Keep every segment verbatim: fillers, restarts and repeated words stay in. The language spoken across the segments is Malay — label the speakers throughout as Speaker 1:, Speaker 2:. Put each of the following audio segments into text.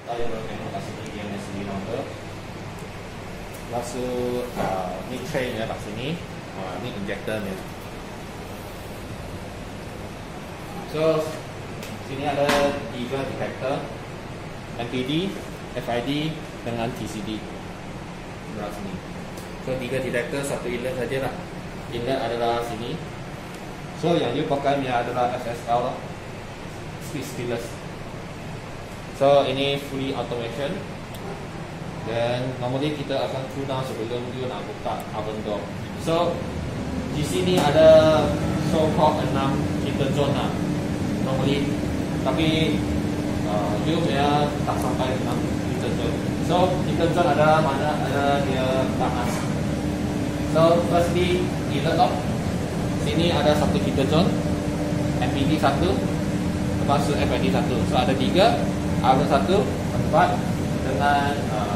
Speaker 1: atau yang boleh tengok kat sini dia punya sendiri number. Lepas tu uh, ni tray nya kat sini, uh, ni injector nya. So sini ada tiga detector, M P D, F I D dengan T C D belah sini. So tiga detector, satu inlet sajalah. Inlet adalah sini. So yang you pakai ni adalah F S L speed stylus. So ini fully automation. Dan normally kita akan cool down sebelum you nak buka oven door. So di sini ada so called enam heater zone lah. Normally, tapi uh, you punya tak sampai enam heater zone. So heater zone ada mana ada dia panas. So firstly inlet off. Sini ada satu heater zone, M P D satu, lepas tu F I D satu. So ada tiga, oven satu, empat dengan uh,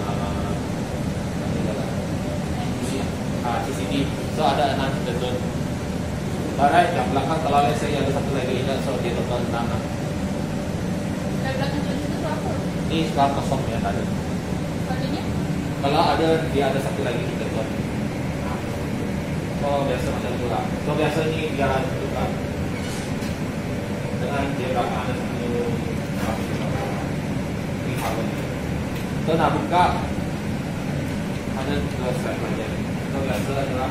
Speaker 1: uh, T C D. So ada enam heater zone. Alright, yang belakang kalau let's say ada satu lagi inlet, so dia total enam lah.
Speaker 2: Dari belakang tu apa?
Speaker 1: Ni sekarang kosong ya, tak ada.
Speaker 2: Maksudnya?
Speaker 1: Kalau ada, dia ada satu lagi heater zone. So biasa macam tu lah. So biasa ni dia ada juga dengan dia belakang ada satu ni oven. So nak buka ada dua strap saja. So biasa adalah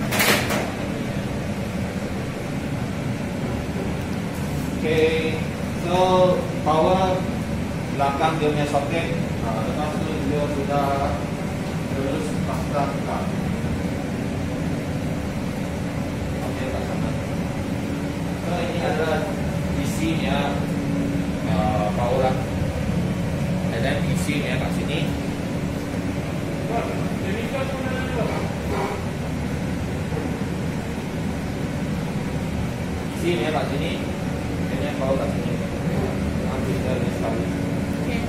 Speaker 1: okay, so power belakang dia punya soket. Uh, lepas tu dia sudah terus pasang buka. Okay, kat sana. So ini ada D C nya uh, power lah. And then D C nya kat sini. D C nya kat sini. Ini power kat sini. Nanti kita sekali.
Speaker 2: Okay.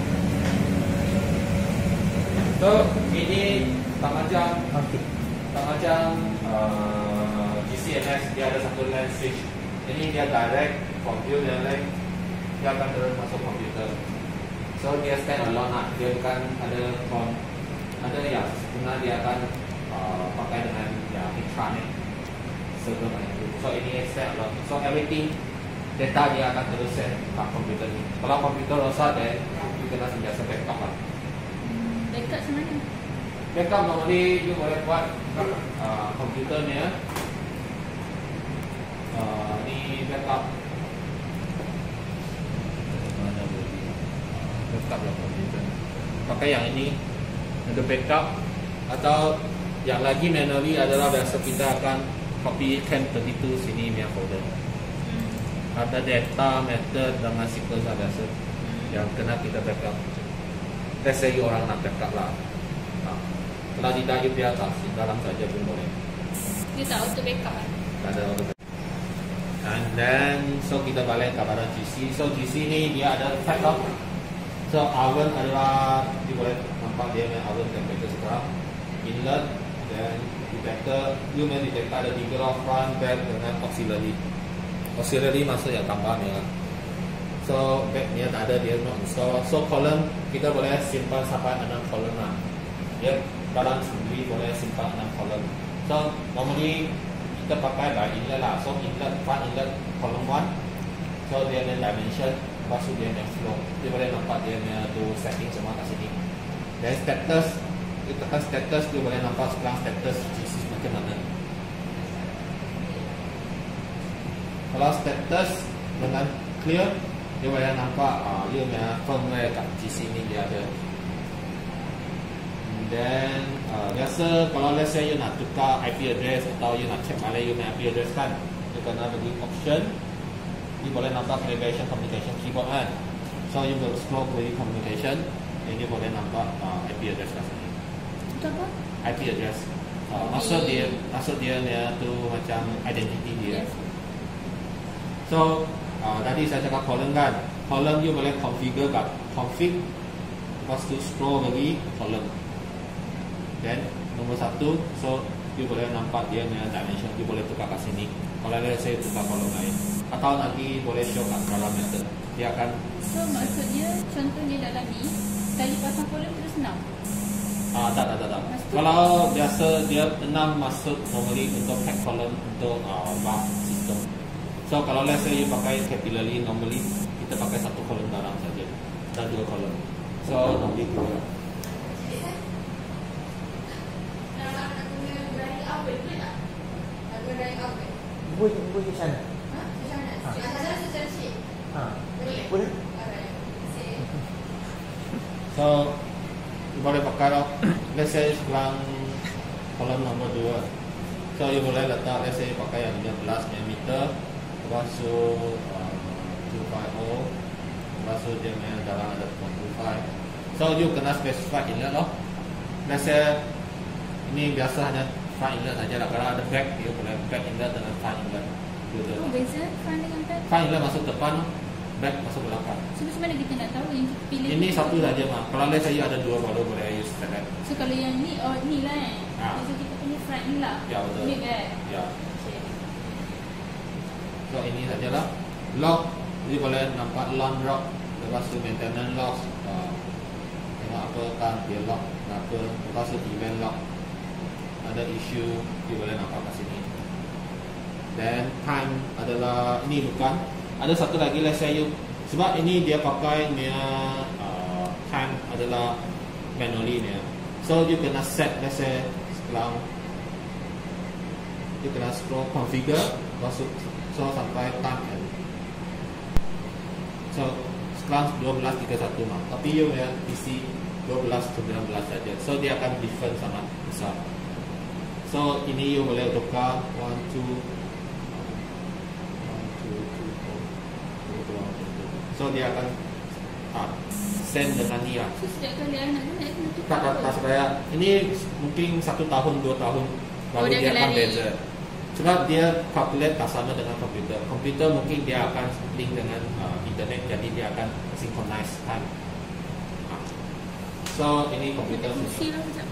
Speaker 1: So ini tak macam tak macam uh, G C M S, dia ada satu LAN switch. Ini dia direct from view dan LAN, dia akan terus masuk komputer. So dia stand alone lah, dia bukan ada phone. Ada yang sebenarnya dia akan uh, pakai dengan ya intranet server macam itu. So ini stand alone. So everything data dia akan terus set kat komputer ni. Kalau komputer rosak, then you kena sentiasa backup lah.
Speaker 2: Dekat sebenarnya?
Speaker 1: Backup normally you boleh buat uh, komputer ni ya. Uh, ni backup. Mana boleh? Backup lah komputer. Pakai yang ini untuk backup, atau yang lagi manually adalah biasa kita akan copy cam tiga puluh dua sini punya folder. Ada data, method dengan sequence lah biasa yang kena kita backup. Let's say you orang nak backup lah. Nah, kalau tidak you biar tak dalam saja pun boleh.
Speaker 2: Dia tak auto backup kan?
Speaker 1: Tak ada auto backup. And then so kita balik kepada G C. So G C ni dia ada fat lah. So oven adalah you boleh nampak dia punya oven temperature sekarang. Inlet dan detector. You main detector ada tiga lah, front, back dengan auxiliary. Auxiliary maksud yang tambah ni lah. So back ni tak ada, dia not install. So column kita boleh simpan sampai enam column lah. Dia dalam sendiri boleh simpan enam column. So normally kita pakai by inlet lah. So inlet, front inlet column one. So dia ada dimension, lepas tu dia ada flow. Dia boleh nampak dia punya tu setting semua kat sini. Dan status, kita tekan status, dia boleh nampak sekarang status G C macam mana. Kalau status dengan clear, dia boleh nampak uh, dia punya firmware kat G C ni dia ada. Dan uh, biasa kalau let's say you nak tukar I P address atau you nak check mana you punya I P address kan, you kena bagi option. You boleh nampak navigation communication keyboard kan. So you boleh scroll query communication, dan you boleh nampak uh, I P address kat sini.
Speaker 2: Itu apa?
Speaker 1: I P address. Uh, maksud dia, maksud dia ni tu macam identity dia.
Speaker 2: Yes.
Speaker 1: So uh, tadi saya cakap column kan. Column you boleh configure kat config. Lepas tu scroll lagi column. Then nombor satu, so you boleh nampak dia punya dimension. You boleh tukar kat sini. Kalau saya tukar column lain, atau nanti boleh show kat dalam method. Dia akan.
Speaker 2: So maksudnya contohnya dalam ni Sekali pasang kolom terus enam.
Speaker 1: Ah, tak, tak, tak, tak.
Speaker 2: Masuk.
Speaker 1: Kalau biasa dia enam masuk normally untuk pack column untuk uh, bar system. So kalau let's say you pakai capillary normally kita pakai satu kolom dalam saja, dan dua kolom. So normally dua.
Speaker 3: Boleh, boleh ke sana. Ha. Boleh.
Speaker 1: So you boleh pakai loh. Let's say sekarang kolom nombor dua. So you boleh letak let's say pakai yang lima belas milimeter. Lepas tu uh, dua ratus lima puluh. Lepas tu dia main dalam ada dua puluh lima. So you kena specify inlet loh. Let's say ini biasa hanya front inlet saja lah. Kalau ada back, you boleh back inlet dengan front inlet. Gitu.
Speaker 2: Oh, beza front dengan back.
Speaker 1: Front inlet masuk depan, back masuk belakang.
Speaker 2: So macam mana kita nak tahu yang kita pilih?
Speaker 1: Ini
Speaker 2: tu
Speaker 1: satu
Speaker 2: apa?
Speaker 1: saja mah. Kalau let's say you ada dua, baru boleh use select.
Speaker 2: So kalau yang ni, oh ni lah eh.
Speaker 1: Ah.
Speaker 2: So kita punya front ni lah.
Speaker 1: Ya, betul.
Speaker 2: Ni back.
Speaker 1: Ya.
Speaker 2: Okay.
Speaker 1: So ini sajalah. Lock, jadi boleh nampak long lock. Lepas tu maintenance lock. Uh, tengok apa kan dia lock. Kenapa? Lepas tu event lock. Ada issue, dia boleh nampak kat sini. Then time adalah ini bukan. Ada satu lagi let's say you, sebab ini dia pakai punya uh, time adalah manually ni. So you kena set let's say sekarang you kena scroll configure masuk so sampai time end. So sekarang dua belas tiga puluh satu mah. Tapi you ya P C dua belas sembilan belas saja. So dia akan different sangat besar. So ini you boleh tukar one two so dia akan ah, send dengan ni lah.
Speaker 2: So setiap kali anak tu nak kena tukar
Speaker 1: Tak, tak, tak
Speaker 2: apa?
Speaker 1: supaya ini mungkin satu tahun dua tahun baru
Speaker 2: Oh, dia
Speaker 1: dia
Speaker 2: akan
Speaker 1: akan
Speaker 2: lari.
Speaker 1: beza. Sebab dia calculate tak sama dengan komputer. Komputer mungkin dia akan link dengan uh, internet, jadi dia akan synchronize time. Ah. So ini komputer
Speaker 2: Fungsi
Speaker 1: system.
Speaker 2: lah sekejap.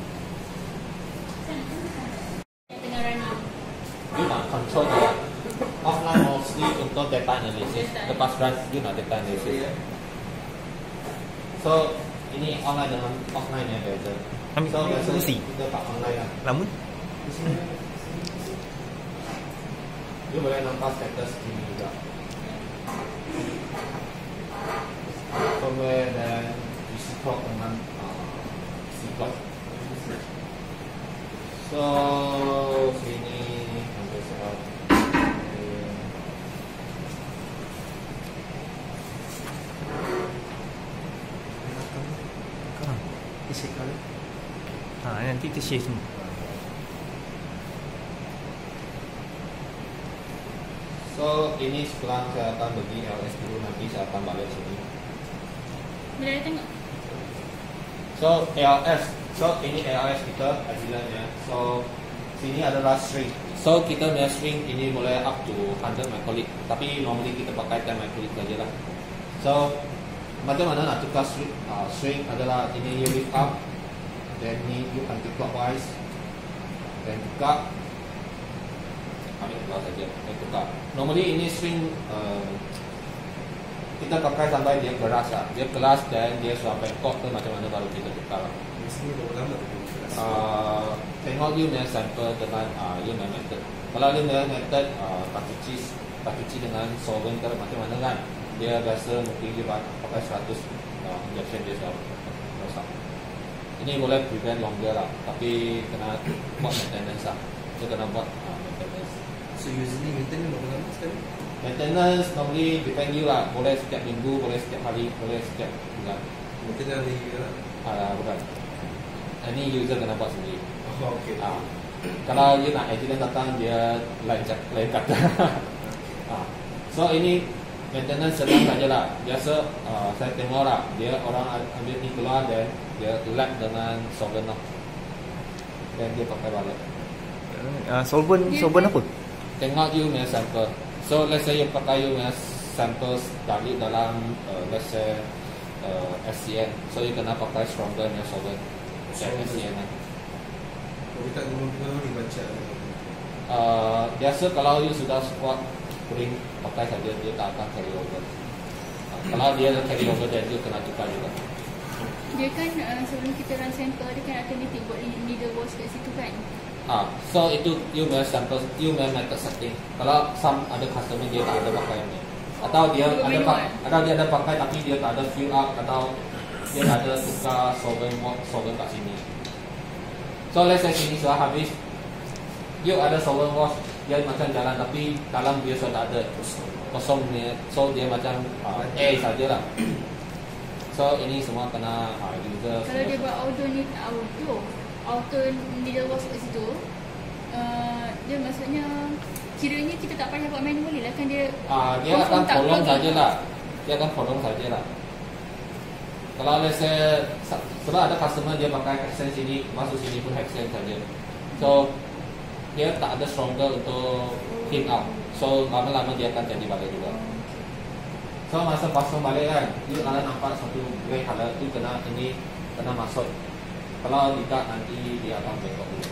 Speaker 2: Yang tengah running.
Speaker 1: You nak control dia. Offline mostly untuk data analysis.
Speaker 2: Data.
Speaker 1: Lepas run, you nak data analysis. So ini online dengan offline yang beza.
Speaker 3: Ambil
Speaker 1: So biasa
Speaker 3: fungsi.
Speaker 1: kita tak online lah.
Speaker 3: Lamun?
Speaker 1: Di sini. You boleh nampak status ini juga. Firmware dan isi clock dengan uh, isi clock. So sini ambil soal.
Speaker 3: Isi kalau. Ha, nanti kita share semua.
Speaker 1: So ini sekarang saya akan bagi L S dulu, nanti saya akan balik sini.
Speaker 2: Bila dah tengok.
Speaker 1: So L S, so ini L S kita hasilnya. So sini adalah string. So kita punya string ini boleh up to one hundred microlit. Tapi normally kita pakai ten microlit saja lah. So macam mana nak tukar string? Uh, string adalah ini you lift up, then ni you anti-clockwise, then tukar. Ambil keluar saja, then tukar. Normally ini string uh, kita pakai sampai dia keras lah. Dia keras dan dia sampai kok tu macam mana baru kita tukar.
Speaker 4: Biasanya berapa lama tu?
Speaker 1: Uh, tengok you punya sample dengan uh, you punya method. Kalau you punya method uh, tak cuci, tak cuci dengan solvent ke macam mana kan? Dia biasa mungkin dia pakai seratus uh, injection dia sudah rosak. Ini boleh prevent longer lah, tapi kena buat maintenance lah. So kena buat uh, maintenance.
Speaker 4: So usually maintenance berapa lama sekali?
Speaker 1: Maintenance normally depend you lah. Boleh setiap minggu, boleh setiap hari, boleh setiap bulan.
Speaker 4: Mungkin dah ni lah.
Speaker 1: Uh, bukan. Ini user kena buat sendiri.
Speaker 4: Oh, okay.
Speaker 1: Ah, kalau you nak agent datang dia lain cak lain kata. ah. So ini maintenance sedang saja lah. Biasa uh, saya tengok lah dia orang ambil ni keluar dan dia lap dengan solvent lah. Dan dia pakai balik.
Speaker 3: Uh, solvent, solvent apa?
Speaker 1: Tengok you punya sample. So let's say you pakai you punya samples dari dalam uh, let's say uh, S C N. So you kena pakai stronger punya solvent. S C N lah.
Speaker 4: Oh, kita guna-guna ni baca.
Speaker 1: Uh, biasa kalau you sudah squat kering pakai saja dia tak akan carry over. Uh, kalau dia carry over dan you kena tukar juga.
Speaker 2: Dia kan uh, sebelum kita run sampel dia kan automatic buat needle wash kat situ kan.
Speaker 1: Ah, so itu you may sample, you may method setting. Kalau some ada customer dia tak ada pakai ni, atau dia
Speaker 2: Oh,
Speaker 1: ada
Speaker 2: manual.
Speaker 1: pakai, atau dia ada pakai tapi dia tak ada fill up, atau dia tak ada tukar solvent solvent kat sini. So let's say sini sudah habis, you ada solvent wash, dia macam jalan tapi dalam dia sudah tak ada kosong ni, so dia macam uh, air sajalah. So ini semua kena uh, user.
Speaker 2: Kalau dia buat auto ni auto auto needle wash kat situ, uh, dia maksudnya kiranya kita tak payah buat manually lah kan dia.
Speaker 1: Ah, dia
Speaker 2: confirm
Speaker 1: akan
Speaker 2: tak
Speaker 1: tolong
Speaker 2: plug in.
Speaker 1: sajalah. Dia akan tolong sajalah. Kalau let's say sa- sebab ada customer dia pakai Hexen sini, masuk sini pun Hexen saja. So dia tak ada stronger untuk clean up. So lama-lama dia akan jadi balik juga. So masa pasang balik kan, you kalau nampak satu grey color tu kena ini kena masuk. Kalau tidak nanti dia akan bengkok dulu.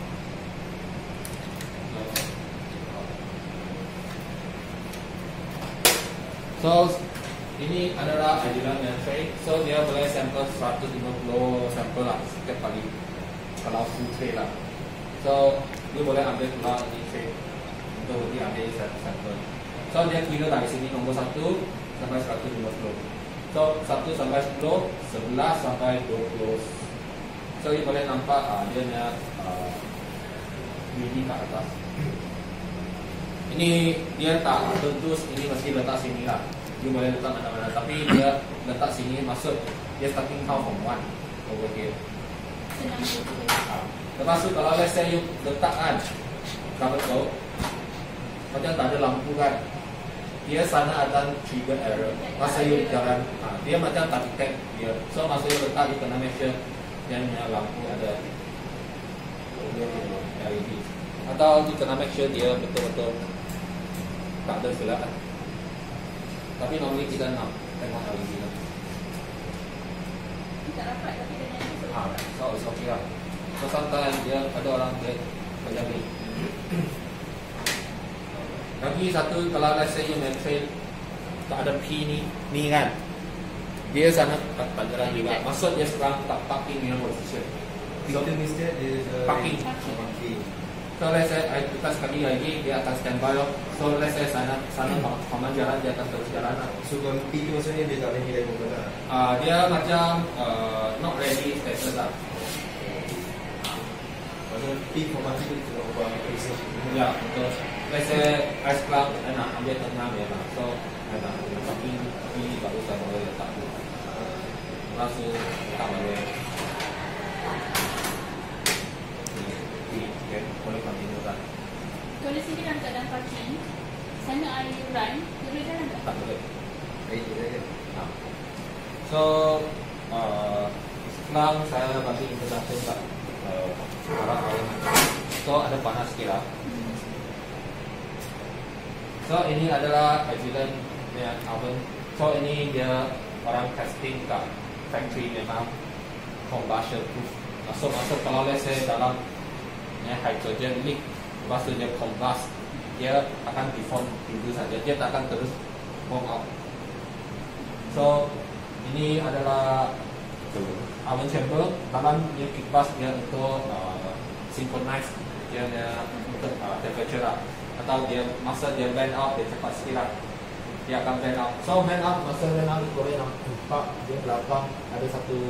Speaker 1: So ini adalah ajudan yang tray. So dia boleh sampel seratus lima puluh sampel lah setiap kali. Kalau full tray lah. So dia boleh ambil keluar ini tray untuk dia ambil satu sampel. So dia kira dari sini nombor satu sampai seratus lima puluh. So satu sampai sepuluh, sebelas sampai dua puluh. So dia boleh nampak uh, dia punya uh, mini kat atas. Ini dia tak tentu ini mesti letak sini lah. Dia boleh letak mana-mana. Tapi dia letak sini masuk dia starting count from one over here.
Speaker 2: Senang betul.
Speaker 1: Ha. Lepas tu kalau let's say you letak kan double toe, macam tak ada lampu kan, dia sana akan trigger error. Masa you jalan, ha, dia macam tak detect dia. So masa you letak, you kena make sure yang lampu ada L E D. Atau you kena make sure dia betul-betul tak ada silap. Tapi normally kita nak tengok L E D lah.
Speaker 2: Tak rapat tapi dia nak
Speaker 1: Ha, so it's okay lah. So sometimes dia ada orang dia macam ni. Lagi satu, kalau let's say you main trail tak ada P ni, ni kan, dia sana tak, tak jalan juga. Maksud dia sekarang tak parking yang position. So,
Speaker 4: Kita mesti ada uh,
Speaker 1: Parking.
Speaker 4: Parking.
Speaker 1: so let's say I tukar sekali lagi dia akan standby loh. So let's say sana sana paman jalan dia akan terus jalan lah.
Speaker 4: So kalau P tu maksudnya dia tak boleh hilang pun lah.
Speaker 1: Uh, dia macam uh, not ready status lah.
Speaker 4: Maksudnya P format tu kita nak ubah aplikasi.
Speaker 1: Ya betul. Let's say ice club saya nak ambil tengah dia lah. So saya nak ambil parking ini baru saya boleh letak tu. Langsung letak balik. Ni, okay, boleh continue kan?
Speaker 2: Kalau sini dalam keadaan parking, sana air run, dia boleh jalan tak?
Speaker 1: Tak boleh.
Speaker 4: Baik je saja.
Speaker 1: Ha. So uh, sekarang saya bagi introduction kat uh, arah awal. So ada panas sikit lah.
Speaker 2: Hmm.
Speaker 1: So ini adalah ajudan yang oven. So ini dia orang testing kat factory memang combustion proof. Masuk masuk kalau let's say dalam ya, hydrogen leak, lepas tu dia combust, dia akan deform dulu saja, dia tak akan terus bomb out. So ini adalah oven chamber, dalam dia kipas dia untuk uh, synchronize dia punya untuk uh, temperature lah. Atau dia masa dia bend out, dia cepat sikit lah, dia akan bend out. So bend out, masa bend out boleh nampak dia belakang ada satu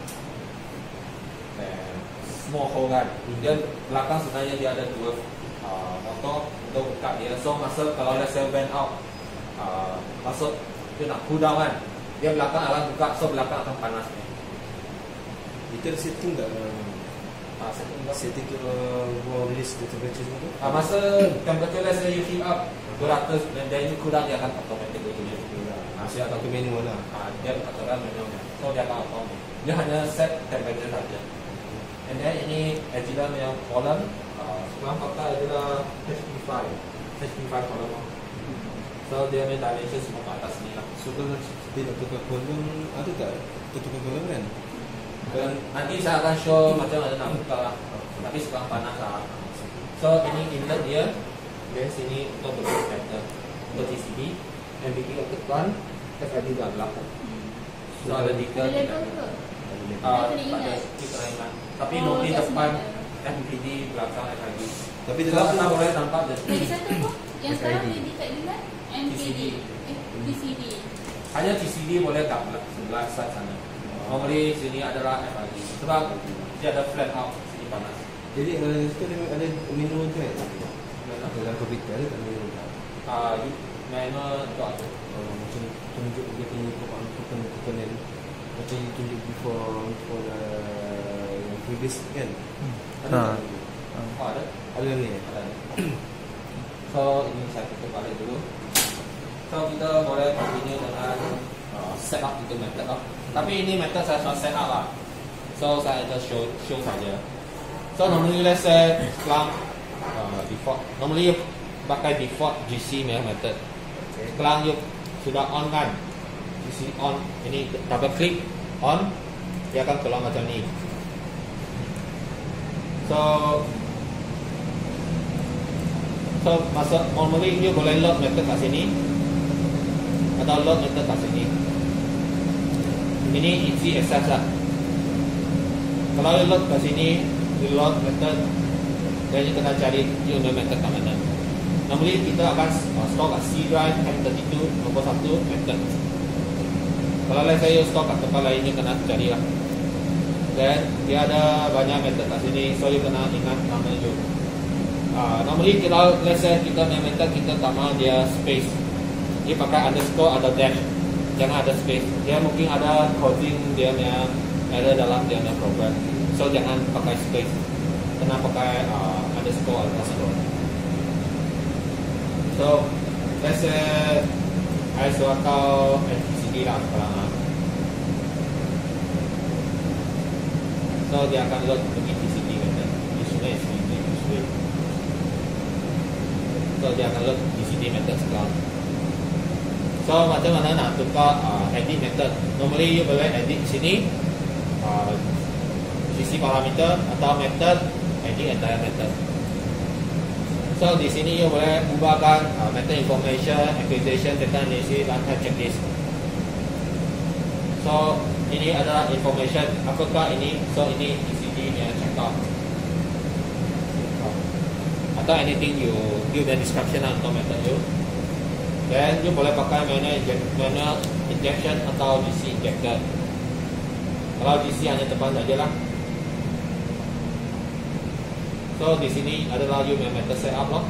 Speaker 1: eh, small hole kan. Dia belakang sebenarnya dia ada dua uh, motor untuk buka dia. So masa kalau let's say bend out, uh, masuk dia nak cool down kan, dia belakang akan buka, so belakang akan panas ni.
Speaker 4: Kita ada setting tak?
Speaker 1: Uh, setting berapa?
Speaker 4: Setting tu uh, buat release the temperature tu.
Speaker 1: Uh, masa temperature let's say you heat up dua ratus dan then you cool down, dia akan automatic dia cool down.
Speaker 4: Ah, saya akan ke manual lah.
Speaker 1: Ah, dia aturan manualnya. So dia akan auto. Dia hanya set temperature saja. And then ini ajudan yang column. Uh, sekarang pakai adalah H P five. H P five column. So dia punya dimension semua ke atas ni lah.
Speaker 4: So kalau dia nak tukar kolom, ada tak? Kita tukar kolom kan?
Speaker 1: Dan nanti saya akan show macam mana nak buka lah. Tapi sekarang panas lah. So ini inlet dia. Dari sini untuk bentuk connector, untuk T C B, M B T untuk depan, F I D dah berlaku. So ada tiga.
Speaker 2: Ada level ke?
Speaker 4: Ada
Speaker 1: Ah,
Speaker 2: Kena
Speaker 1: tak ada
Speaker 2: ingat.
Speaker 1: kita kena ingat. Tapi
Speaker 2: Oh,
Speaker 1: normally
Speaker 2: kat
Speaker 1: depan
Speaker 2: sini
Speaker 1: M V D, belakang F I D.
Speaker 4: Tapi
Speaker 1: So
Speaker 4: dalam
Speaker 1: kita
Speaker 4: tu
Speaker 1: boleh nampak the
Speaker 2: Lagi satu apa? Yang sekarang
Speaker 4: F I D.
Speaker 2: dia dekat dengan M K D. Eh, T C D.
Speaker 1: hanya T C D boleh kat belak- sebelah side sana. Normally sini adalah F I D. Sebab dia ada flat out sini panas.
Speaker 4: Jadi kalau situ dia ada minum tu kan? Dalam komputer ada tak minum?
Speaker 1: Ah, uh, manual untuk apa?
Speaker 4: Oh, macam tunjuk dia punya komponen komponen macam you tunjuk before before the yang previous kan? Ada
Speaker 3: Ha.
Speaker 4: tak?
Speaker 1: Oh, ada.
Speaker 4: Ada ni.
Speaker 1: Ada. So ini saya tutup balik dulu. So kita boleh continue dengan uh, set up itu method lah. Tapi ini method saya sudah set up lah. So saya just show show saja. So normally let's say Splunk uh, default. Normally you pakai default G C method. Splunk you sudah on kan? G C on. Ini double click on, dia akan keluar macam ni. So so masuk normally you boleh load method kat sini atau load method kat sini. Ini easy access lah. Kalau you load kat sini, you load method, dan you kena cari you punya method kat mana. Normally kita akan uh, store kat C drive M thirty-two nombor satu method. Kalau let's say you store kat tempat lain, you kena cari lah. Dan dia ada banyak method kat sini, so you kena ingat nama you. Uh, normally kalau let's say kita punya method kita tak mahu dia space, dia pakai underscore atau dash, jangan ada space. Dia mungkin ada coding dia punya error dalam dia punya program, so jangan pakai space, kena pakai uh, underscore atau underscore. So let's say I suruh kau N T C D lah sekarang. So dia akan load pergi T C D method. This way, this way, this way. So dia akan load T C D method sekarang. So macam mana nak tukar uh, edit method? Normally you boleh edit di sini, uh, G C parameter atau method, edit entire method. So di sini you boleh ubahkan uh, method information, acquisition, data analysis, dan type checklist. So ini adalah information. Apakah ini? So ini T C D nya checkout. Atau anything you give the description untuk method you. Then you boleh pakai manual, inject, manual injection atau G C injector. Kalau G C hanya depan saja lah. So di sini adalah you method setup loh.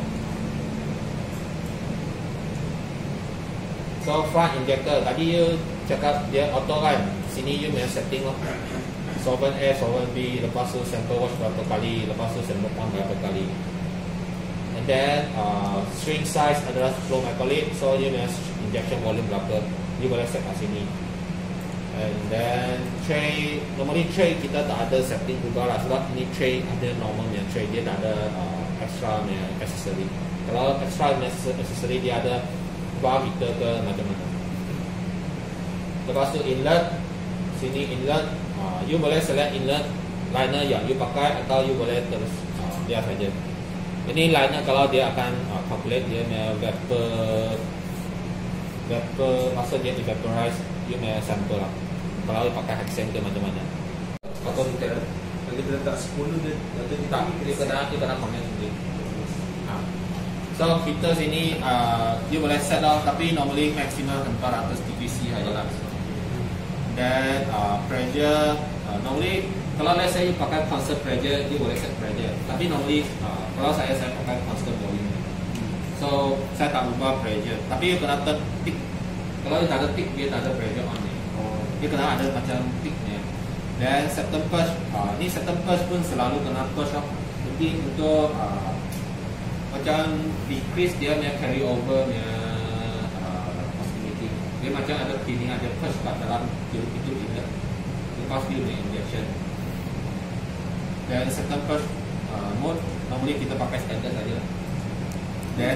Speaker 1: So front injector tadi you cakap dia auto kan. Sini you punya setting loh. Solvent A, solvent B, lepas tu sample wash berapa kali, lepas tu sample pump berapa kali. And then uh, string size adalah flow microlith, so you punya injection volume berapa, you boleh set kat sini. And then tray, normally tray kita tak ada setting juga lah, sebab ini tray ada normal punya tray, dia tak ada uh, extra punya accessory. Kalau extra punya accessory dia ada bar heater ke macam mana. Lepas tu inlet, sini inlet, uh, you boleh select inlet liner yang you pakai atau you boleh terus uh, dia saja. Ini liner kalau dia akan uh, calculate dia punya vapor vapor masa dia evaporize dia punya sample lah. Kalau you pakai hexane ke macam mana. Atau kita
Speaker 4: Kalau kita letak sepuluh dia ada di
Speaker 1: tak, dia kena dia kena comment sendiri. Ha. So filter sini uh, you boleh set lah, tapi normally maximal empat ratus D P C saja lah. Dan uh, pressure uh, normally kalau let's say you pakai constant pressure, you boleh set pressure. Tapi normally uh, kalau saya saya pakai constant volume. So saya tak ubah pressure. Tapi you kena turn tick. Kalau you tak ada tick, dia tak ada pressure on ni. Dia kena ada macam ticknya. Dan septum push, uh, ni septum push pun selalu kena push up. Jadi untuk uh, macam decrease dia punya carry over punya uh, possibility. Dia macam ada feeling ada push kat dalam tube itu tidak. Lepas dia punya injection. Dan septum push uh, mode normally kita pakai standard saja. Dan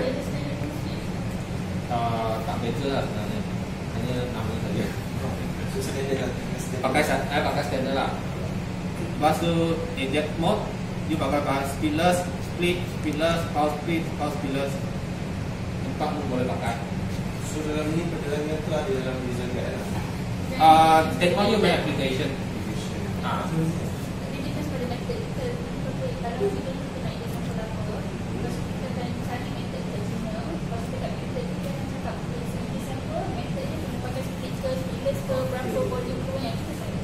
Speaker 1: uh, tak beza lah sebenarnya. Hanya nama saja. Pakai eh pakai standard lah. Lepas tu inject mode, you pakai pakai speedless, split, speedless, power split, power speedless. Empat pun boleh pakai.
Speaker 4: So dalam ni perjalanan tu ada dalam design guide lah.
Speaker 1: Uh, take on your application. Ah.
Speaker 2: Dia depends pada method kita. Kalau kita kita nak isi sampel apa, lepas tu kita akan cari method original. Lepas tu dekat method tu kita akan cakap isi sampel, method ni kita pakai split ke, splitless ke, berapa volume tu yang kita cari.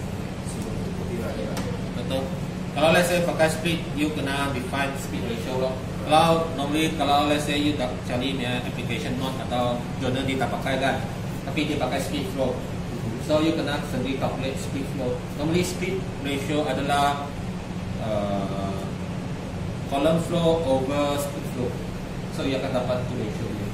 Speaker 1: Betul. Kalau let's say pakai split, you kena define split ratio loh. Kalau normally kalau let's say you tak cari punya application note atau journal dia tak pakai kan, tapi dia pakai split flow. So you kena sendiri calculate split flow. Normally split ratio adalah uh, column flow over split flow. So you akan dapat tu ratio dia.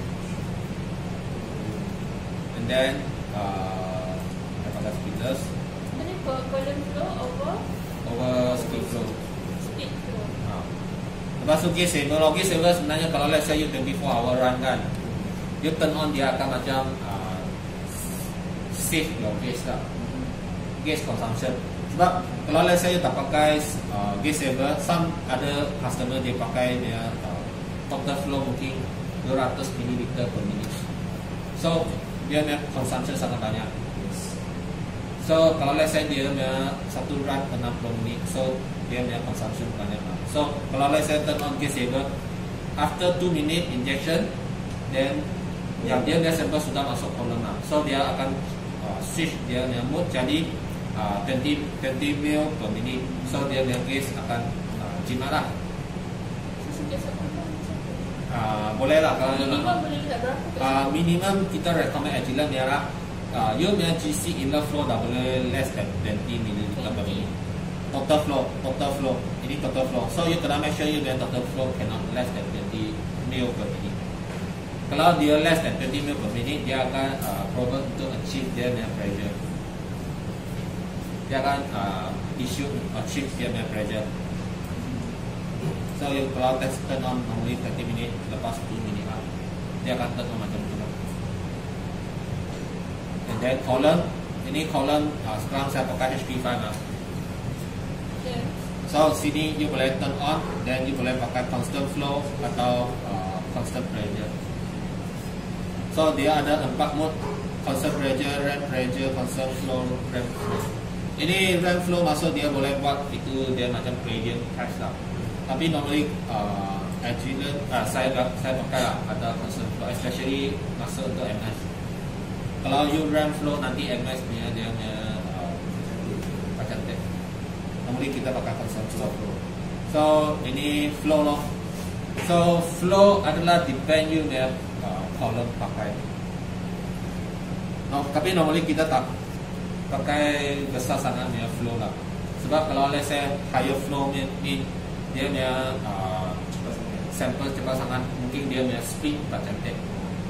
Speaker 1: And then uh, kita pakai splitters
Speaker 2: Ini column flow over
Speaker 1: over split flow.
Speaker 2: split flow.
Speaker 1: Ha. Lepas tu gauge saver, gauge saver sebenarnya kalau let's say you twenty-four hour run kan, you turn on dia akan macam uh, save your gas lah, gas consumption. Sebab kalau let's say you tak pakai uh, gas saver, some ada customer dia pakai dia uh, total flow mungkin two hundred mililiter per minute. So dia punya consumption sangat banyak. So kalau let's say dia punya satu run enam puluh minit, so dia punya consumption banyak. So kalau let's say turn on gas saver, after two minute injection, then yang dia punya sampel sudah masuk column lah. So dia akan uh, switch dia punya mode jadi uh, twenty mil per minute. So dia punya gas akan uh, jimat lah.
Speaker 2: Gas apa macam tu?
Speaker 1: Uh, boleh lah kalau
Speaker 2: Minimum boleh dekat berapa?
Speaker 1: uh, minimum kita recommend agilent dia lah. Uh, you punya G C inlet flow dah boleh less than twenty milliliter per minute. Total flow, total flow. Ini total flow. So you kena make sure you punya total flow cannot less than twenty mil per minute. Kalau dia less than twenty mil per minute, dia akan uh, problem untuk achieve dia punya pressure. Dia akan uh, issue achieve dia punya pressure. So you kalau test turn on normally thirty minit, lepas two minit lah, dia akan turn on macam tu lah. And then column, ini column uh, sekarang saya pakai H P five lah.
Speaker 2: Okay.
Speaker 1: So sini you boleh turn on, then you boleh pakai constant flow atau uh, constant pressure. So dia ada empat mode: constant pressure, ramp pressure, constant flow, ramp flow. Ini ramp flow maksud dia boleh buat itu dia macam gradient test lah. Tapi normally uh, agilent uh, saya saya pakai lah ada constant flow, especially masuk untuk M S. Kalau you ramp flow nanti M S punya dia punya uh, macam tu. Normally kita pakai constant flow. So ini flow loh. So flow adalah depend you punya uh, column pakai. No, tapi normally kita tak pakai besar sangat punya flow lah. Sebab kalau let's say higher flow mean, mean dia punya uh, sampel cepat sangat, mungkin dia punya speed tak cantik.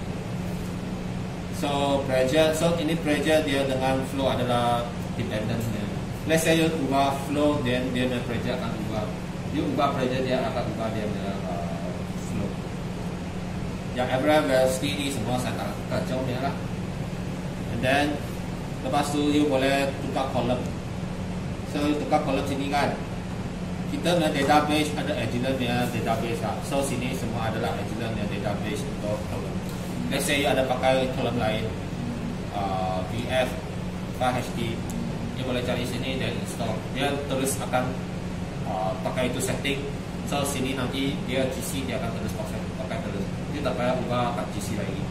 Speaker 1: So pressure, so ini pressure dia dengan flow adalah dependentnya. Let's say you ubah flow, then dia punya pressure akan ubah. You ubah pressure, dia akan ubah dia punya uh, flow. Yang average velocity ni semua saya tak kacau dia lah. And then lepas tu you boleh tukar column. So you tukar column sini kan. Kita punya database ada agilent punya database lah. So sini semua adalah agilent punya database untuk column. Let's say you ada pakai column lain, uh, V F, H T, you boleh cari sini dan install. Dia terus akan uh, pakai itu setting. So sini nanti dia G C dia akan terus pakai, pakai terus. Dia tak payah ubah kat G C lagi.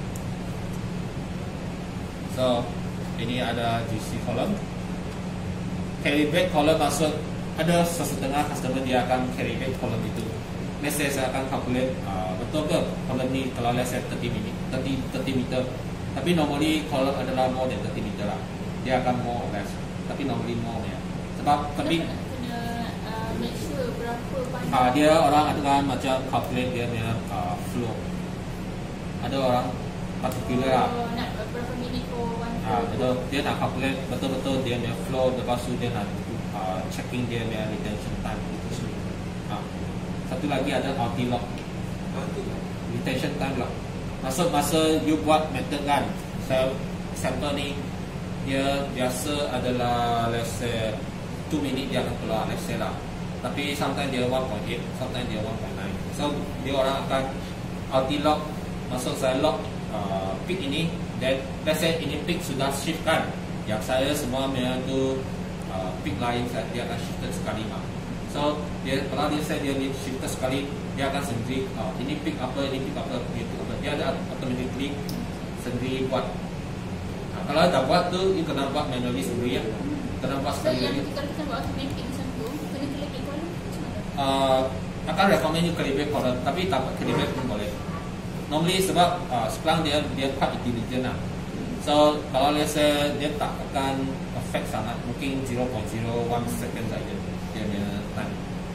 Speaker 1: So ini ada G C column. Calibrate column maksud ada sesetengah customer dia akan calibrate column itu. Let's say saya akan calculate uh, betul ke column ni kalau let's say thirty minit, thirty, thirty meter. Tapi normally column adalah more than thirty meter lah. Dia akan more or less. Tapi normally more ya. Sebab tapi
Speaker 2: kena uh, make sure berapa panjang.
Speaker 1: uh, dia orang akan macam calculate dia punya uh, flow. Ada orang particular lah.
Speaker 2: Oh, nak berapa minit for one
Speaker 1: Ah,
Speaker 2: flow.
Speaker 1: betul. Dia nak calculate betul-betul dia punya flow, lepas tu dia nak uh, checking dia punya retention time itu semua. Ah. Satu lagi ada anti-lock. Retention time lock. Maksud masa you buat method kan, saya sampel ni dia biasa adalah let's say two minit dia akan keluar let's say lah. Tapi sometimes dia one point eight, sometimes dia one point nine. So dia orang akan anti-lock. Maksud saya lock uh, peak ini, then let's say ini peak sudah shift kan. Yang saya semua punya tu uh, peak lain dia akan shifted sekali mah. So dia kalau dia saya dia shifted sekali, dia akan sendiri uh, ini peak apa, ini peak apa, ini peak apa, dia ada automatically sendiri buat. Nah, kalau dah buat tu, you kena buat manually sendiri ya. Kena buat
Speaker 2: So
Speaker 1: sekali
Speaker 2: yang
Speaker 1: lagi.
Speaker 2: kalau kita buat automatic macam tu, kena calibrate column macam mana?
Speaker 1: Uh, akan recommend you calibrate column, tapi tak calibrate pun boleh. Normally sebab uh, Splunk dia dia quite intelligent lah. So kalau let's say dia tak akan affect sangat, mungkin zero point zero one second saja dia punya time.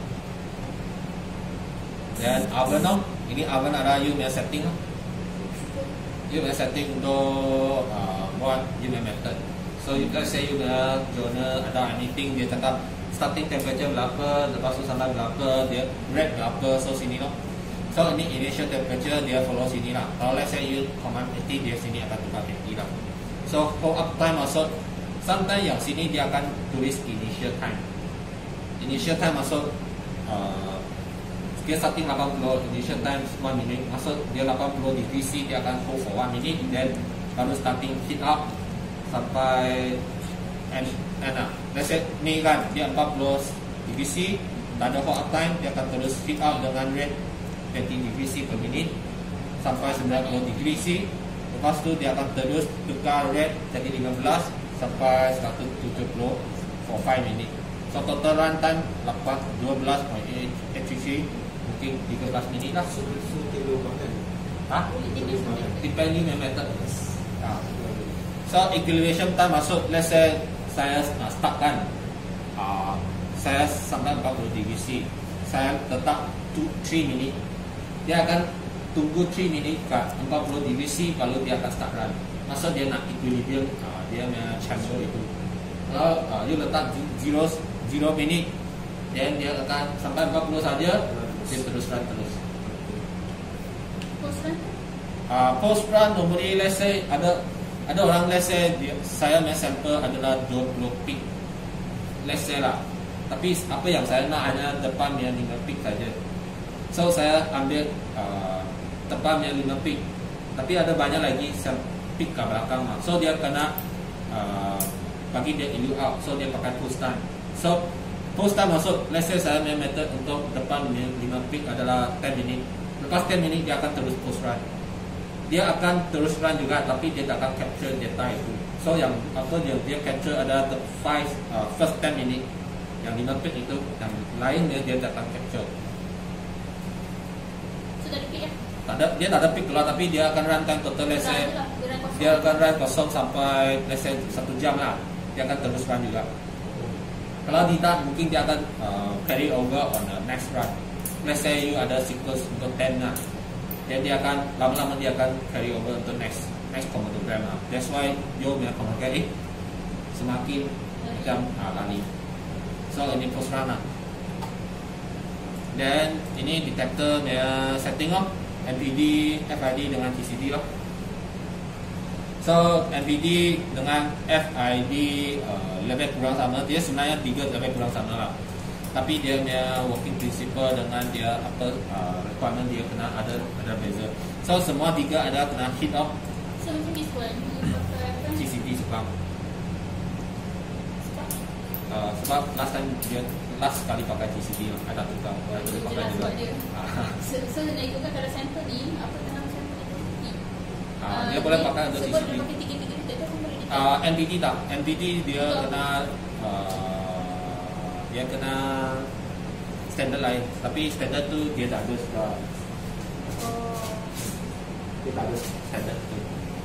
Speaker 1: Dan oven no, ini oven ada you punya setting no. You punya setting untuk uh, buat you punya method. So you guys say you punya journal ada anything dia cakap starting temperature berapa, lepas tu sampai berapa, dia rate berapa, so sini no. So ini initial temperature dia follow sini lah. Kalau let's say you command eighty, dia sini akan tukar eighty lah. So hold up time maksud sometimes yang sini dia akan tulis initial time. Initial time maksud uh, dia starting lapan puluh, initial time one minute. Maksud dia lapan puluh degree C, dia akan hold for one minute, then baru starting heat up sampai and and ah, let's say ni kan dia empat puluh degree C, tak ada hold up time, dia akan terus heat up dengan rate twenty degree C per minit sampai sembilan puluh degree C. Lepas tu dia akan terus tukar rate jadi lima belas sampai seratus tujuh puluh for five minit. So total run time dua belas point eight C, mungkin tiga belas minit lah.
Speaker 4: So, so kita makan.
Speaker 1: Ha? Depending on method. Ha. So equilibration time maksud let's say saya uh, start kan uh, saya sampai empat puluh degree C, saya tetap tiga minit, dia akan tunggu tiga minit kat empat puluh degree C, lalu dia akan start run. Maksud dia nak equilibrium uh, dia punya chamber itu. Kalau uh, you letak zero zero minit, then dia akan sampai empat puluh saja, dia terus run terus.
Speaker 2: Post run?
Speaker 1: Uh, post run normally let's say ada ada orang let's say dia, saya punya sampel adalah dua puluh peak, let's say lah. Tapi apa yang saya nak hanya depan yang lima peak saja. So saya ambil uh, depan yang lima peak. Tapi ada banyak lagi peak ke belakang. So dia kena uh, bagi dia ilu out. So dia pakai post time. So post time maksud let's say saya punya method untuk depan yang lima peak adalah sepuluh minit. Lepas sepuluh minit dia akan terus post run. Dia akan terus run juga, tapi dia tak akan capture data itu. So yang apa dia dia capture ada the five uh, first ten minit. Yang lima peak itu, yang lain dia dia tak akan capture.
Speaker 2: So dari peak ya?
Speaker 1: Tak ada, dia tak ada peak lah, tapi dia akan run time total let's say
Speaker 2: Run lah, dia run kosong.
Speaker 1: dia akan run kosong sampai let's say satu jam lah. Dia akan terus run juga. Kalau tidak, mungkin dia akan uh, carry over on the next run. Let's say you ada sequence untuk ten lah, dan dia akan lama-lama dia akan carry over untuk next next command program lah. That's why you punya command eh semakin macam ah, lari. So ini post run lah. Dan ini detector punya setting lah, M P D, F I D dengan T C D lah. So M P D dengan F I D uh, lebih kurang sama. Dia sebenarnya tiga lebih kurang sama lah. Tapi dia punya working principle dengan dia apa uh, requirement dia kena ada ada beza. So semua tiga ada kena hit off
Speaker 2: So macam this one, you pakai apa?
Speaker 1: T C D sebab
Speaker 2: Sebab?
Speaker 1: uh, sebab last time dia last kali pakai T C D lah. Ada tukar, boleh pakai
Speaker 2: Jelas
Speaker 1: juga.
Speaker 2: buat dia.
Speaker 1: Ah,
Speaker 2: So, so nak ikutkan kalau sampel ni, apa nama sampel itu?
Speaker 1: ah, dia boleh pakai untuk T C D.
Speaker 2: Sebab dia pakai tiga-tiga detector pun boleh detect.
Speaker 1: Uh, M P D tak, M P D dia
Speaker 2: Betul.
Speaker 1: kena uh, dia kena standard lain. Tapi standard tu dia tak ada sudah.
Speaker 2: Oh.
Speaker 1: Dia tak ada standard tu.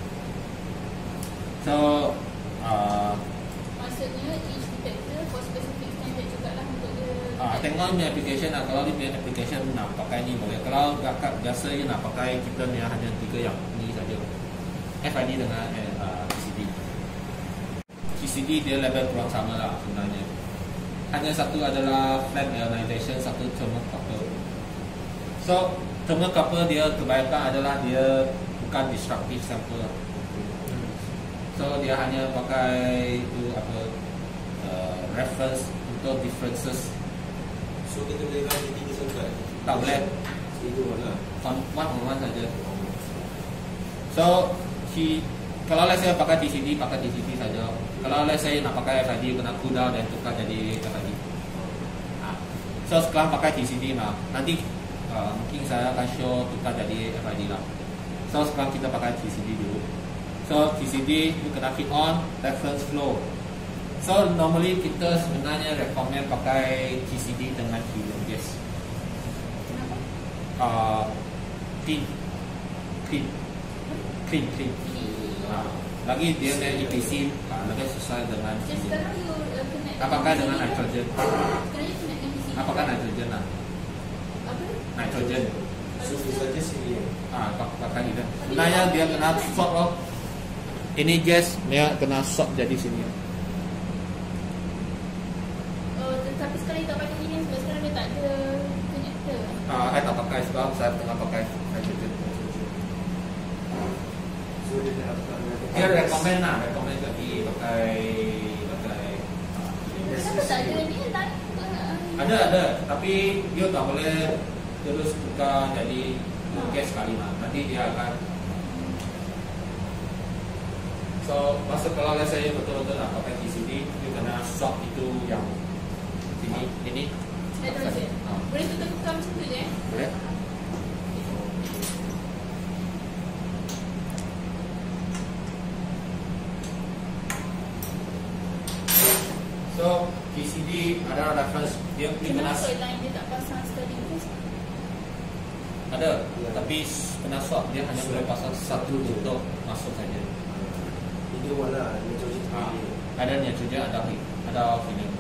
Speaker 1: So uh,
Speaker 2: Maksudnya each detector for specific standard jugalah untuk dia.
Speaker 1: uh, tengok ni application lah. Kalau ni punya application nak pakai ni boleh. Kalau kakak biasa you nak pakai kita ni hanya tiga yang ni saja. F I D dengan uh, T C D. T C D dia level kurang sama lah sebenarnya. Hanya satu adalah flat ionization, satu thermocouple. So thermocouple dia kebanyakan adalah dia bukan destructive sample. So dia hanya pakai itu apa uh, reference untuk differences.
Speaker 4: So kita boleh run tiga sampel.
Speaker 1: Tak boleh.
Speaker 4: Itu mana?
Speaker 1: On one on one saja. So he kalau let's say pakai T C D, pakai T C D saja. Kalau let's say nak pakai F I D, kena cool down dan tukar jadi F I D. Nah, so sekarang pakai T C D lah. Nanti uh, mungkin saya akan show tukar jadi F I D lah. So sekarang kita pakai T C D dulu. So T C D you kena fit on reference flow. So normally kita sebenarnya recommend pakai T C D dengan helium gas.
Speaker 2: Kenapa?
Speaker 1: Uh, clean, clean, clean, clean. Uh, lagi dia punya E P C uh, lebih susah dengan
Speaker 2: Jadi
Speaker 1: helium.
Speaker 2: sekarang you uh, connect
Speaker 1: Apakah dengan
Speaker 2: dengan
Speaker 1: nitrogen?
Speaker 2: Sekarang you connect dengan T C D.
Speaker 1: Apakah nitrogen lah?
Speaker 2: Apa?
Speaker 1: Nitrogen.
Speaker 4: So saja sini.
Speaker 1: Ah, pak- pakai helium. Sebenarnya dia kena short loh. Ini gas dia kena short jadi sini.
Speaker 2: Oh, tetapi sekarang you tak pakai helium sebab sekarang dia tak ada connector.
Speaker 1: Ah, saya tak pakai sebab saya tengah pakai nitrogen.
Speaker 4: So dia nak apa?
Speaker 1: Dia recommend lah, recommend jadi pakai pakai. ah, helium.
Speaker 2: Kenapa tak ada ni line ke?
Speaker 1: Ada ada, tapi dia tak boleh terus tukar jadi gas sekali lah. Nanti dia akan. So masa kalau saya betul-betul nak pakai T C D, dia kena shock itu yang sini ini.
Speaker 2: Nitrogen.
Speaker 1: Ah,
Speaker 2: Boleh tukar-tukar macam tu je eh?
Speaker 1: boleh? So T C D ada reference dia dia kena
Speaker 2: Kenapa line dia tak pasang sekali terus?
Speaker 1: ada,
Speaker 4: Ya.
Speaker 1: tapi kena swap dia hanya boleh pasang satu untuk masuk saja.
Speaker 4: Itu mana? Nitrogen
Speaker 1: Ah,
Speaker 4: ini.
Speaker 1: ada nitrogen, ada ada helium.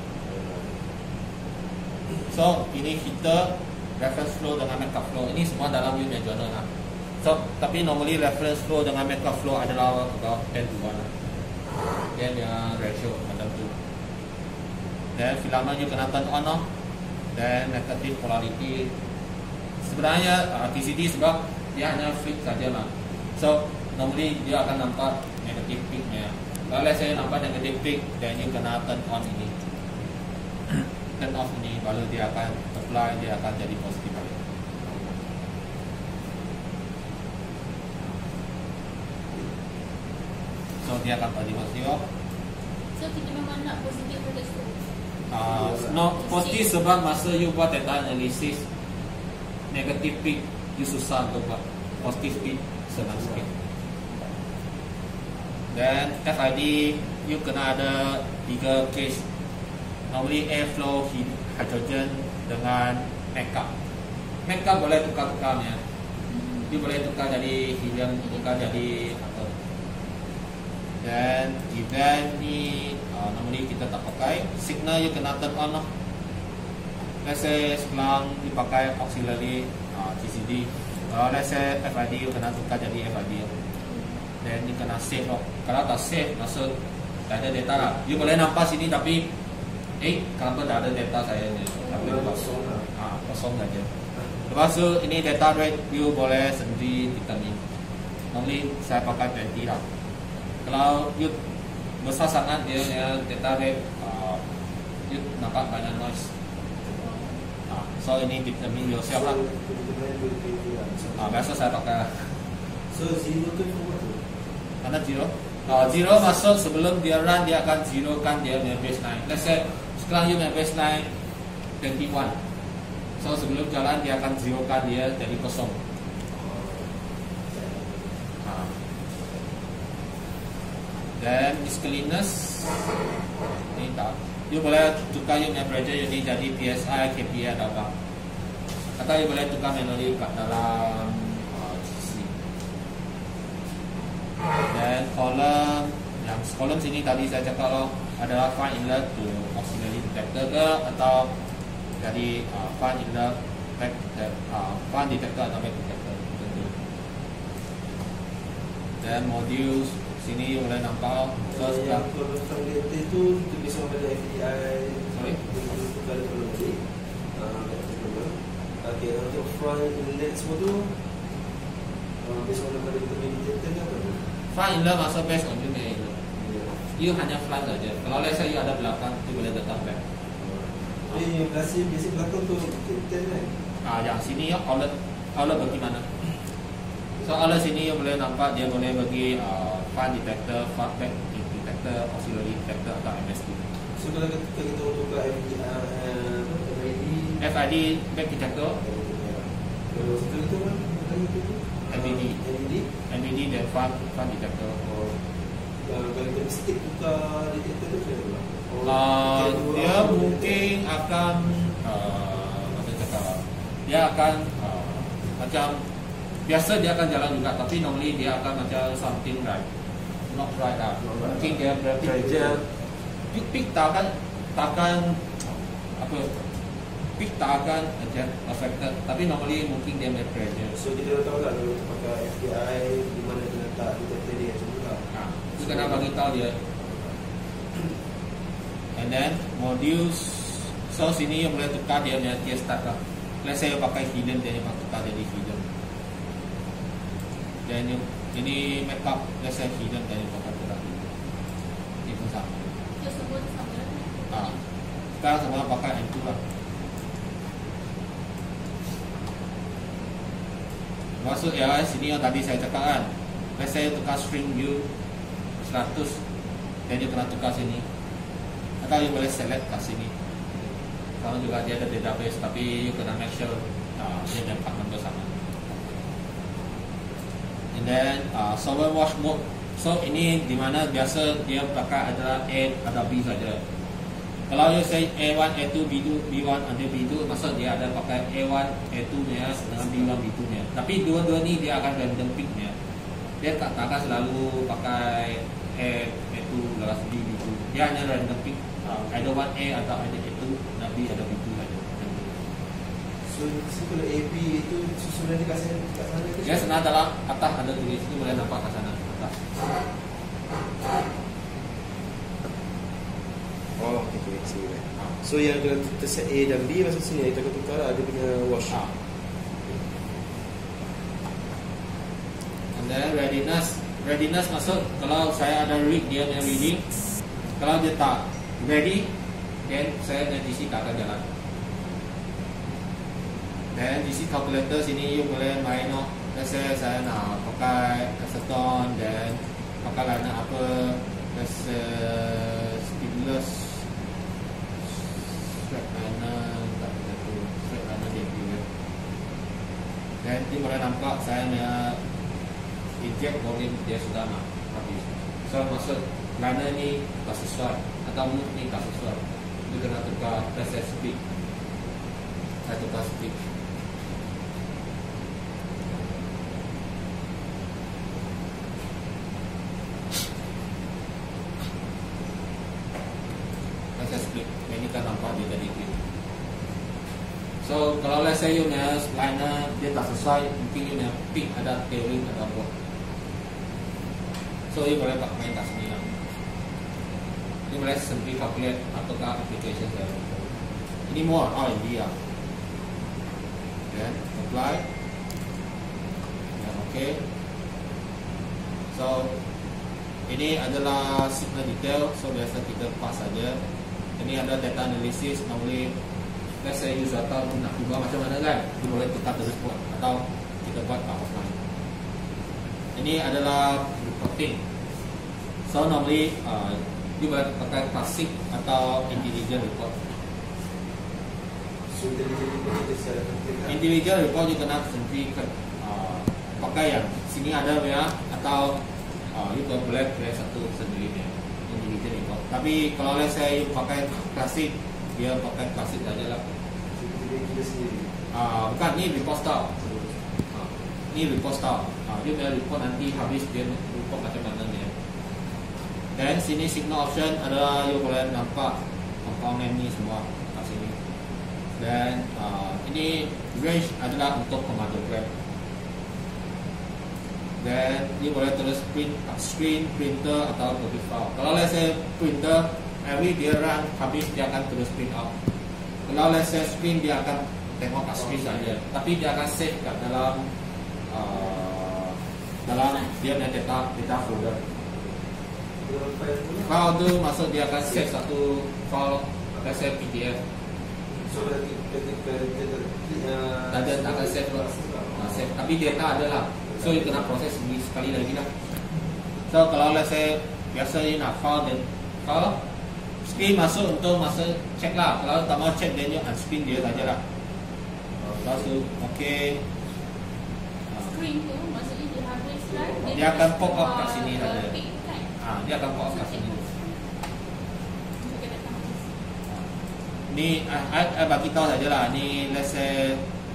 Speaker 1: So ini kita reference flow dengan makeup flow ini semua dalam unit journal lah. So tapi normally reference flow dengan makeup flow adalah about ten to one lah. Dia punya ratio macam tu. Dan filament you kena turn on lah. Dan negative polarity sebenarnya uh, T C D sebab dia hanya flip saja lah. So normally dia akan nampak negative peak nya. Kalau saya nampak negative peak, then you kena turn on ini. Turn off ini baru dia akan apply, dia akan jadi positif balik. So dia akan jadi positif.
Speaker 2: So kita memang nak positif pada school.
Speaker 1: Uh, no, positif sebab masa you buat data analysis negative peak you susah untuk buat, positif peak senang sikit. Dan F I D you kena ada tiga case. Normally airflow, hydrogen dengan makeup. Makeup boleh tukar-tukarnya. You boleh tukar jadi helium, tukar jadi apa. Dan event ni uh, normally kita tak pakai. Signal you kena turn on lah. Let's say sekarang dipakai auxiliary uh, T C D. Kalau uh, let's say F I D you kena tukar jadi F I D. Dan you kena save loh. Kalau tak save, maksud tak ada data lah. You boleh nampak sini tapi eh kenapa tak ada data saya ni? Tapi kosong lah. Ah, kosong saja. Lepas tu ini data rate you boleh sendiri determine. Normally saya pakai dua puluh lah. Kalau you besar sangat dia punya data rate uh, you nampak banyak noise. Ah, so ini determine yourself lah. Ah, biasa saya pakai lah.
Speaker 4: So zero tu apa tu?
Speaker 1: Mana zero? Uh, zero masuk sebelum dia run dia akan zero kan dia punya baseline. Let's say sekarang you punya baseline dua puluh satu. So sebelum jalan dia akan zero kan dia jadi kosong. Uh. Dan cleanness ni tak. You boleh tukar you punya pressure you ni jadi P S I, K P I atau apa. Atau you boleh tukar manually kat dalam uh, G C. Dan column yang column sini tadi saya cakap loh adalah fine inlet to auxiliary detector ke atau dari uh, fine inlet back uh, fine detector atau back detector. Dan modul sini you boleh nampak
Speaker 4: So
Speaker 1: first
Speaker 4: yang kalau target tu kita bisa pada F D I.
Speaker 1: Sorry?
Speaker 4: Untuk kali kalau tadi. Ah, okey, untuk front inlet semua tu ah, bisa pada intermediate ke apa tu?
Speaker 1: fine inlet masuk based on you punya inlet.
Speaker 4: Ya.
Speaker 1: You hanya front saja. Kalau let's say you ada belakang, you boleh tetap back.
Speaker 4: Jadi yang biasa biasa belakang tu ten kan?
Speaker 1: Ah, yang sini ya outlet outlet bagaimana? So outlet sini you boleh nampak dia boleh bagi uh, file detector, file back detector, auxiliary detector atau M S D.
Speaker 4: So kalau kita kita untuk ke F I D,
Speaker 1: F I D back detector,
Speaker 4: kalau setelah itu kan lagi itu
Speaker 1: M V D,
Speaker 4: M V D,
Speaker 1: M V D dan file file detector.
Speaker 4: oh, kalau kita mesti buka detector tu macam mana? Oh,
Speaker 1: Uh,
Speaker 4: kita
Speaker 1: dia
Speaker 4: buka-
Speaker 1: mungkin akan uh, macam cakap, dia akan uh, macam biasa dia akan jalan juga, tapi normally dia akan macam something right, not right lah. Mungkin dia berarti dia peak peak tak akan tak akan apa peak tak akan macam affected, tapi normally mungkin dia punya pressure.
Speaker 4: So kita dah tahu lah kalau kita pakai F D I di mana kita letak detector dia semua.
Speaker 1: Ha, tu kena bagi tahu dia. And then modules, so sini yang boleh tukar dia punya tier start lah. Let's say you pakai hidden, dia dapat tukar jadi hidden. Dan yang ini makeup, let's say hidden, dan you pakai tukar hidden. Ini pun sama.
Speaker 2: Dia semua sama lah.
Speaker 1: Ah, sekarang semua pakai M two lah. Maksud ya, sini yang tadi saya cakap kan, let's say you tukar string view seratus, dan you kena tukar sini. Atau you boleh select kat sini. Kalau juga dia ada database, tapi you kena make sure uh, dia ada part number sama. And then uh, software watch mode. So ini di mana biasa dia pakai adalah A atau B saja. Kalau you say A one, A two, B two, B one, under B two, maksud dia ada pakai A one, A two nya dengan B one, B two nya. Tapi dua-dua ni dia akan random pick nya. Dia tak akan selalu pakai A, A two, lepas B, B two. Dia hanya random pick. Uh, either one A atau either A two, dan B atau B two saja.
Speaker 4: So, so kalau A B itu susunan dia kat sana, kat sana ke?
Speaker 1: Dia sebenarnya dalam atas ada tulis, ini boleh nampak kat sana atas.
Speaker 4: Oh, okay, okay, sini. So yang kalau kita set A dan B masuk sini, kita akan tukar lah dia punya wash.
Speaker 1: Ah. And then readiness, readiness maksud kalau saya ada read dia punya reading, kalau dia tak ready, then saya dan D C tak akan jalan. Dan D C calculator sini you boleh main no. Let's say saya nak pakai acetone dan pakai liner apa, let's say stimulus strap liner, tak begitu strap liner dia juga. Dan dia boleh nampak saya punya inject volume dia sudah nak habis. So maksud liner ni tak sesuai atau mood ni tak sesuai, dia kena tukar proses speed. Saya tukar speed. Proses speed ini kan nampak dia jadi quick. So kalau let's say you punya liner dia tak sesuai, mungkin you punya peak ada tailing atau apa. So you boleh main kat sini lah. Ini boleh sendiri calculate ataukah application saya. Ini more R and D lah. Then apply. Dan okay. So ini adalah signal detail. So biasa kita pass saja. Ini ada data analysis. Normally let's say user tahu nak ubah macam mana kan, dia boleh tukar terus buat atau kita buat offline. Ini adalah reporting. So normally uh, dia boleh pakai classic atau individual report.
Speaker 4: So individual report kita secara konkret.
Speaker 1: Individual report you kena sendiri uh, pakai yang sini ada ya, atau uh, you boleh pilih satu sendiri ya, individual report. Tapi kalau let's say you pakai classic, dia pakai classic saja lah.
Speaker 4: So kita kita sendiri.
Speaker 1: Uh, bukan, ni report style. Uh, ni report style. Uh, dia punya report nanti habis dia report macam mana ni. Dan sini signal option adalah you boleh nampak komponen ni semua kat sini. Dan uh, ini range adalah untuk komando grab. Dan you boleh terus print kat screen, printer atau copy file. Kalau let's say printer, every dia run habis dia akan terus print out. Kalau let's say screen, dia akan tengok kat screen saja, tapi dia akan save kat dalam uh, dalam dia punya data data folder. File tu maksud dia akan save satu file, let's say P D F.
Speaker 4: So berarti ketika kita
Speaker 1: Tak ada, tak akan save lah. Nah, save. Tapi data ada lah. So you kena proses sendiri sekali lagi lah. So kalau let's say biasa you nak call dan call spin masuk untuk masa check lah. Kalau tak mau check then you unspin dia sajalah. Lepas tu okay.
Speaker 2: Screen tu maksudnya dia habis kan,
Speaker 1: Dia akan pop up kat sini
Speaker 2: uh,
Speaker 1: saja.
Speaker 2: pick kan.
Speaker 1: Ah, dia akan pop up kat sini.
Speaker 2: Untuk kita tahu.
Speaker 1: Ni I, I, I bagi tahu sajalah. Ni let's say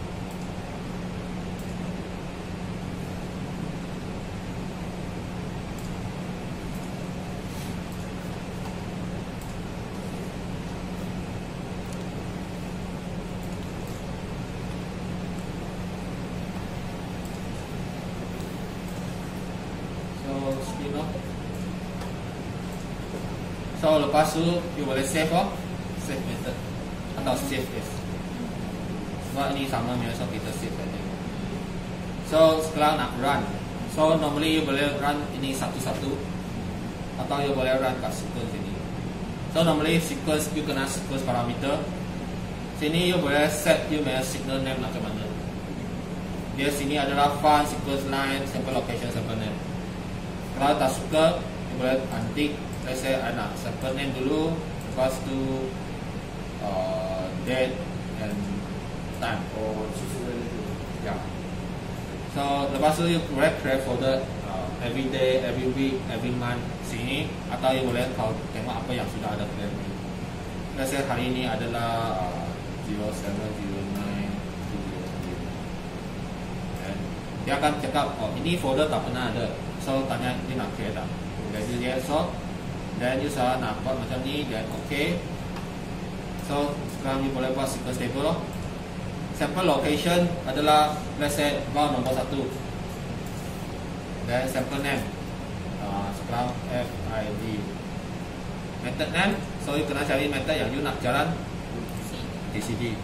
Speaker 1: so lepas tu you boleh save oh, save method atau save as. Sebab ini sama punya, so kita save saja. So sekarang nak run. So normally you boleh run ini satu-satu atau you boleh run kat sequence ini. So normally sequence you kena sequence parameter. Sini you boleh set you punya signal name macam mana. Dia sini adalah fun, sequence line, sample location, sample name. Kalau tak suka, you boleh antik. Let's say I nak sample name dulu, lepas tu uh, date and time.
Speaker 4: Oh, susunan itu.
Speaker 1: Ya. So lepas tu you boleh create folder uh, every day, every week, every month sini, atau you boleh kau tengok apa yang sudah ada create. Let's say hari ini adalah uh, zero seven zero nine two zero three. And dia akan cakap, oh ini folder tak pernah ada. So tanya dia nak create tak? Jadi dia so dan you salah nak buat macam ni, dan okay. So sekarang you boleh buat sequence table loh. Sample location adalah let's say bar nombor satu. Dan sample name uh, sekarang F I D. Method name, so you kena cari method yang you nak jalan T C D.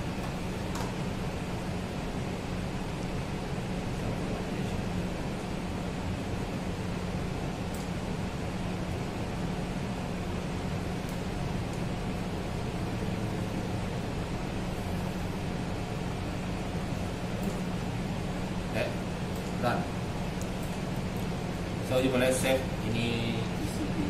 Speaker 1: Run. So you boleh save ini T C D.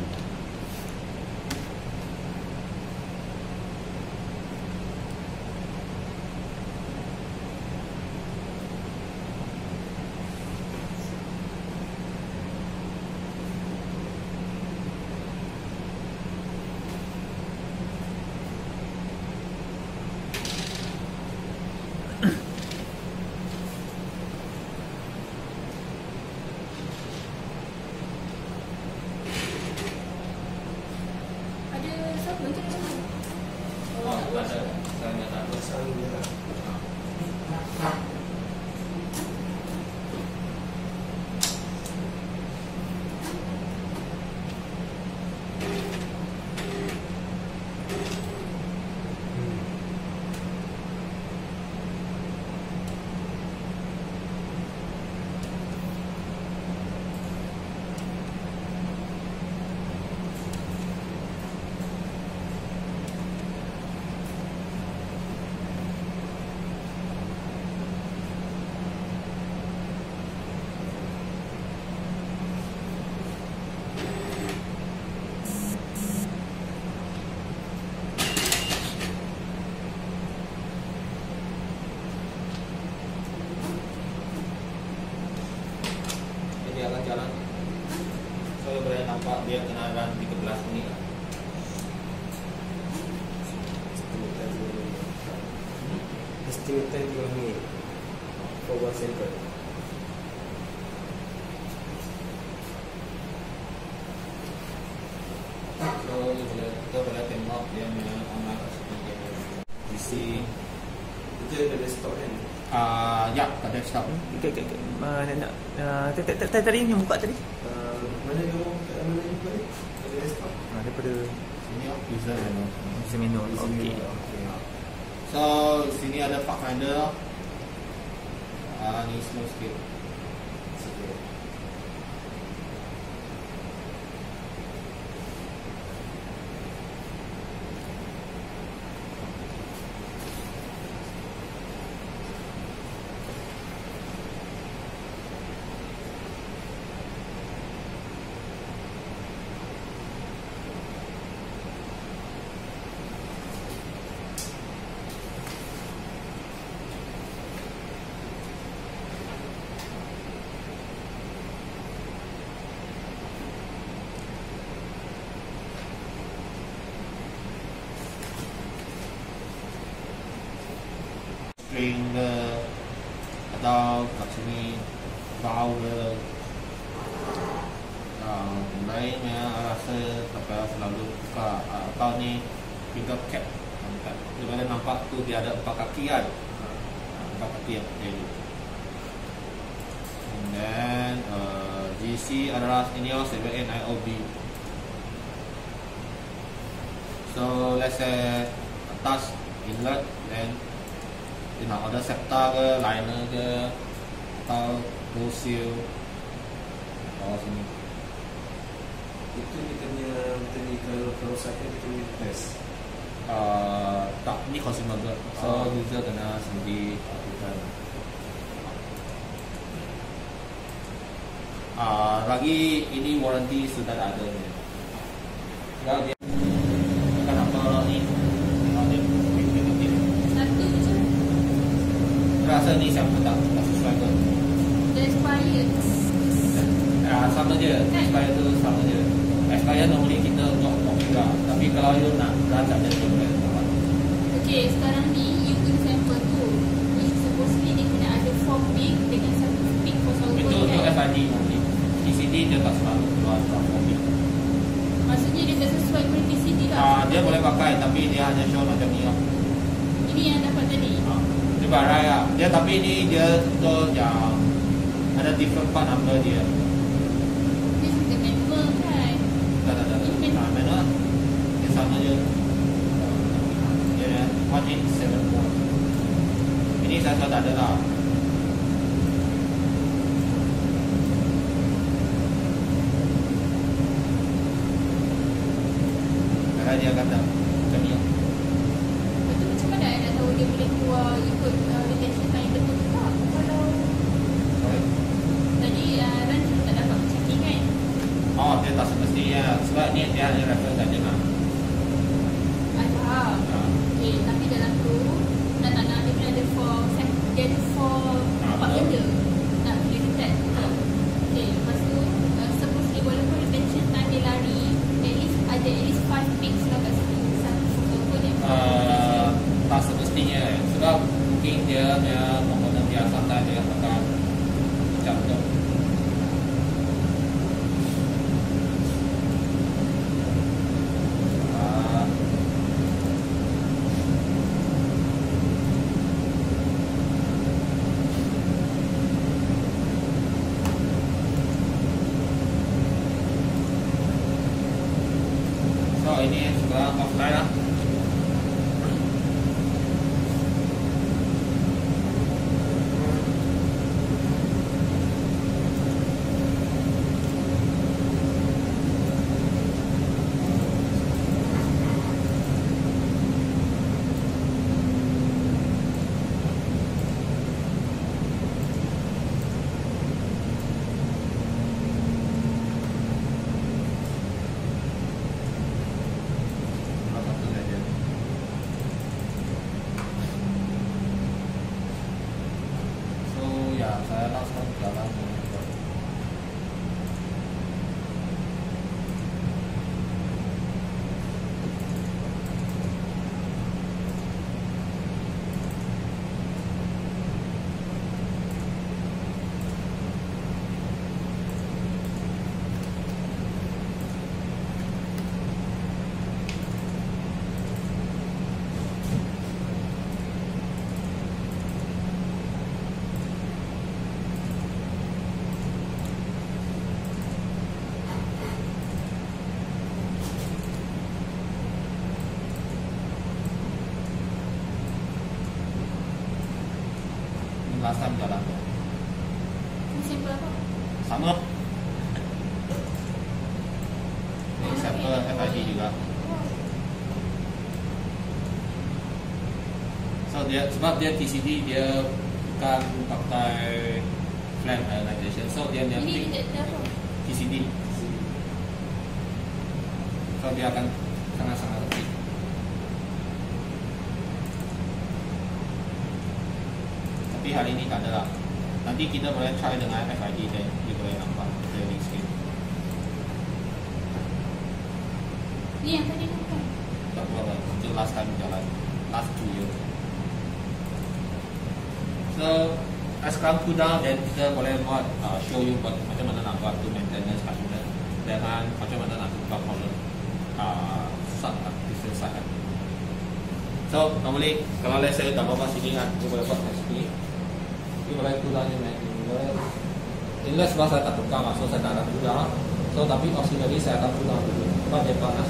Speaker 1: Dia akan jalan. So boleh nampak dia kena run tiga belas minit.
Speaker 4: Estimate time tiga minit for one sample.
Speaker 1: So boleh kita boleh tengok dia punya online seperti P C.
Speaker 4: Itu ada desktop kan?
Speaker 1: Ah, ya, kat desktop.
Speaker 3: Okey okey okey. Mana nak uh, tadi ni buka tadi.
Speaker 4: Uh, mana dia mau kat mana ni tadi? Ada desktop.
Speaker 3: Ha, daripada
Speaker 1: Sini user menu.
Speaker 3: user menu. Okey.
Speaker 1: So sini ada Pathfinder. Ah, ni slow sikit.
Speaker 4: Sikit.
Speaker 1: string ke atau kat sini bau ke uh, lain yang rasa tapi selalu buka uh, atau ni finger cap nampak bila nampak tu dia ada empat kaki kan, uh, empat kaki yang pakai ni. And then uh, G C adalah ini oh seven N I O B. So let's say atas inlet, then you know ada septa ke, liner ke, atau low seal bawah sini.
Speaker 4: Itu kita punya kita ni kalau kerosakan kita punya test.
Speaker 1: Uh, tak, ni consumable. So user kena sendiri lakukan. Uh, lagi ini warranty sudah ada ni. Kalau dia kenapa ni? Kalau dia fikir-fikir.
Speaker 2: Satu je.
Speaker 1: Rasa ni siapa tak tak sesuai ke?
Speaker 2: Dia expired.
Speaker 1: Ah, sama je. Expire tu sama je. Expire normally kita untuk untuk juga. Tapi kalau you nak rancang dia tu boleh.
Speaker 2: Okay, sekarang ni you guna sampel tu. Which supposedly dia kena ada four pick dengan satu pick for solver
Speaker 1: Itu untuk
Speaker 2: kan.
Speaker 1: F I D nanti. T C D dia tak selalu keluar dalam kopi.
Speaker 2: Maksudnya dia tak sesuai dengan T C D lah.
Speaker 1: Ah, dia boleh pakai tapi dia hanya show macam ni lah.
Speaker 2: Ini yang dapat tadi.
Speaker 1: Ah, dia barai lah. Dia tapi ni dia tu yang ada different part number dia.
Speaker 2: Dia sudah manual kan.
Speaker 1: Tak tak tak. Tak manual. Dia sama je. Dia one eight seven four. Ini saya sudah tak ada lah. Karena dia kata macam ni.
Speaker 2: Betul macam mana I nak tahu dia boleh keluar ikut uh, retention time betul ke tak? Kalau
Speaker 1: Sorry.
Speaker 2: tadi uh, Ran tak dapat macam ni kan.
Speaker 1: Oh, dia tak semestinya. Sebab ni dia hanya reference saja lah.
Speaker 2: I faham.
Speaker 1: Ah.
Speaker 2: Okay, tapi dalam tu nak tak nak dia kena ada for dia ada for
Speaker 1: Ah,
Speaker 2: empat
Speaker 1: betul.
Speaker 2: benda nak boleh detect. Okay, lepas tu uh, supposedly walaupun retention time dia lari at least ada at least five picks lah kat situ. Satu foto dia
Speaker 1: Uh, tak semestinya. Sebab mungkin dia punya komponen biasa tak dia akan macam tu. Ah, So ini sekarang offline lah. Salah satu saja. So ya saya langsung jalan. Last time jalan tu.
Speaker 2: Ini sampel apa?
Speaker 1: Sama. Ini sampel F I D juga. So dia sebab dia T C D dia bukan pakai flame ionization. So dia dia
Speaker 2: Ini
Speaker 1: pick
Speaker 2: detector apa?
Speaker 1: T C D. So dia akan sangat-sangat kecil. Tapi hari ini tak ada lah. Nanti kita boleh try dengan F I D dan dia boleh nampak clearly sikit.
Speaker 2: Ni yang tadi bukan.
Speaker 1: Tak apa lah. Itu last time jalan. Last two years. So sekarang cool down dan kita boleh buat uh, show you buat macam mana nak buat tu maintenance kat sini dengan macam mana nak buka column uh, sub different side. So normally kalau let's say tak apa sini kan, kita boleh buat kat sini. Kita boleh cool down ni boleh. Inlet sebab saya tak buka masuk saya tak ada cool down. So tapi auxiliary saya akan cool down dulu. Sebab dia panas.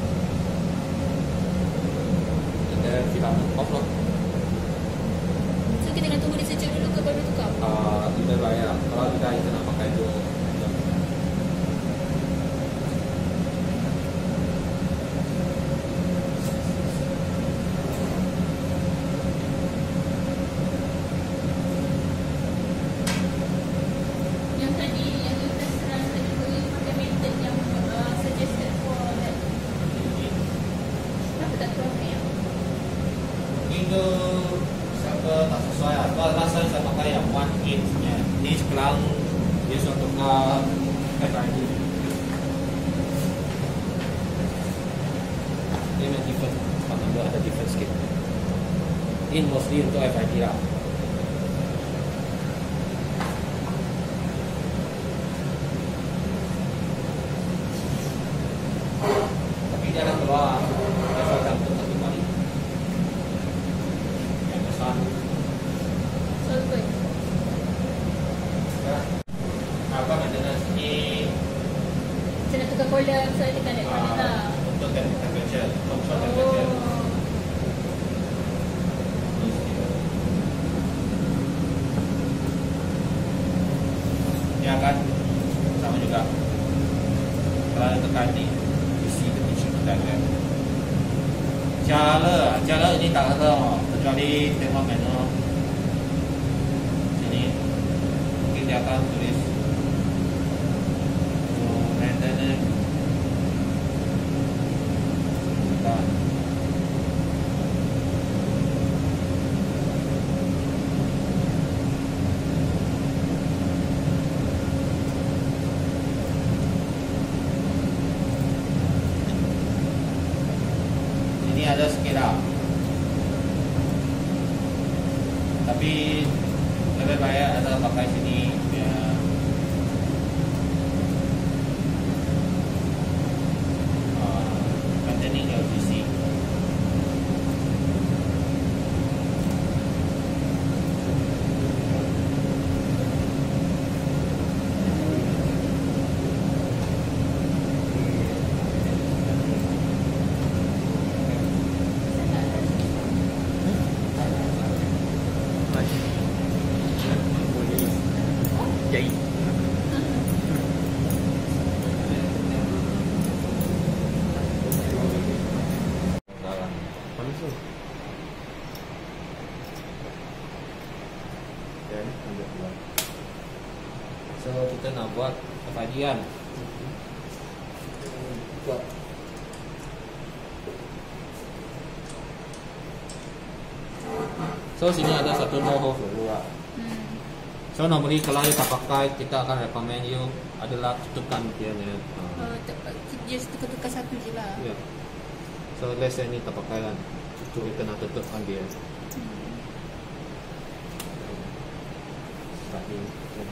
Speaker 1: Dan filament off loh.
Speaker 2: So kita nak tunggu dia sejuk dulu ke baru tukar?
Speaker 1: Uh, tidak bayar. Kalau tidak kita nak pakai itu.
Speaker 2: Yang tadi yang kita serang tadi tu pakai method yang uh, suggested for that. Kenapa tak keluar ni?
Speaker 1: Itu saya tak sesuai. Kalau rasa saya pakai yang one inch nya. Ini sekarang dia sudah tukar F I D. Dia memang different. Kalau dia ada different sikit. In mostly untuk F I D lah. Tapi dia akan keluar. Dia akan untuk satu kali. Yang besar.
Speaker 2: So good.
Speaker 1: Apa maintenance ni?
Speaker 2: Saya nak tukar column, so I tekan that one
Speaker 1: Uh,
Speaker 2: lah.
Speaker 1: untuk temperature, control temperature.
Speaker 2: Oh.
Speaker 1: Dia akan sama juga. Kalau tekan ni, isi ketik kita kan. Cara, cara ini tak ada, kecuali tengok menu sini. Mungkin dia akan tulis oh, maintenance. Dan ini ada sikit lah. Tapi lebih baik ada pakai sini ya. Uh, containing L P C.
Speaker 3: Jadi
Speaker 4: Panas tu. Dan ambil keluar.
Speaker 1: So kita nak buat F I D kan. Buat. So sini ada satu no hole dulu lah.
Speaker 2: Hmm.
Speaker 1: So normally kalau kita pakai, kita akan recommend you adalah tutupkan dia punya. Uh,
Speaker 2: Oh, te- just tukar-tukar satu je lah.
Speaker 1: yeah. So let's say ni tak pakai kan, tutup kita nak tutupkan dia.
Speaker 2: Hmm.
Speaker 1: Starting.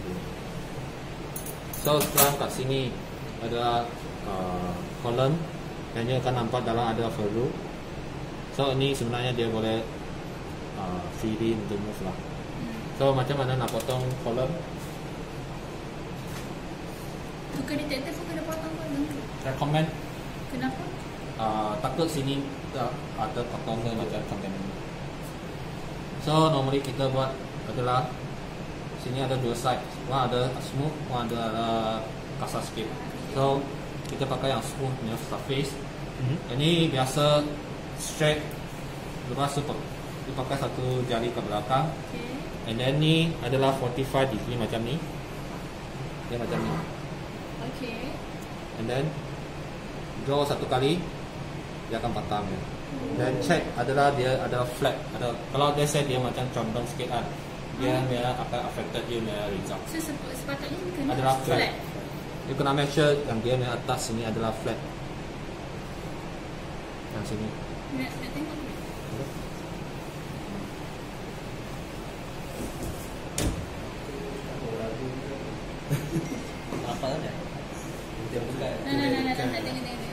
Speaker 1: So sekarang kat sini ada uh, column yang dia akan nampak dalam ada value. So ini sebenarnya dia boleh uh, fill in to move lah. So macam mana nak potong column?
Speaker 2: Tukar detektor pun kena potong column ke?
Speaker 1: Recommend
Speaker 2: Kenapa?
Speaker 1: uh, takut sini uh, ada potong dia macam content ini. So normally kita buat adalah sini ada dua side, one ada smooth, one ada uh, kasar sikit. So kita pakai yang smooth punya surface.
Speaker 3: Mhm.
Speaker 1: Ini biasa straight. Lepas tu dipakai satu jari ke belakang.
Speaker 2: Okay.
Speaker 1: And then ni adalah forty-five degree macam ni. Dia macam ni.
Speaker 2: Okay.
Speaker 1: And then draw satu kali, dia akan patang ya. Dan check adalah dia ada flat. Ada kalau dia set dia macam condong sikit kan, dia memang akan affected dia punya result.
Speaker 2: So sep- sepatutnya kena
Speaker 1: Adalah flat.
Speaker 2: flat.
Speaker 1: You kena make sure yang dia punya atas sini adalah flat. Yang sini.
Speaker 2: Nak, nak tengok ni.
Speaker 3: Apa ada?
Speaker 4: Dia buka.
Speaker 2: Nah, nah, nah, nah, nah, tengok, tengok, tengok.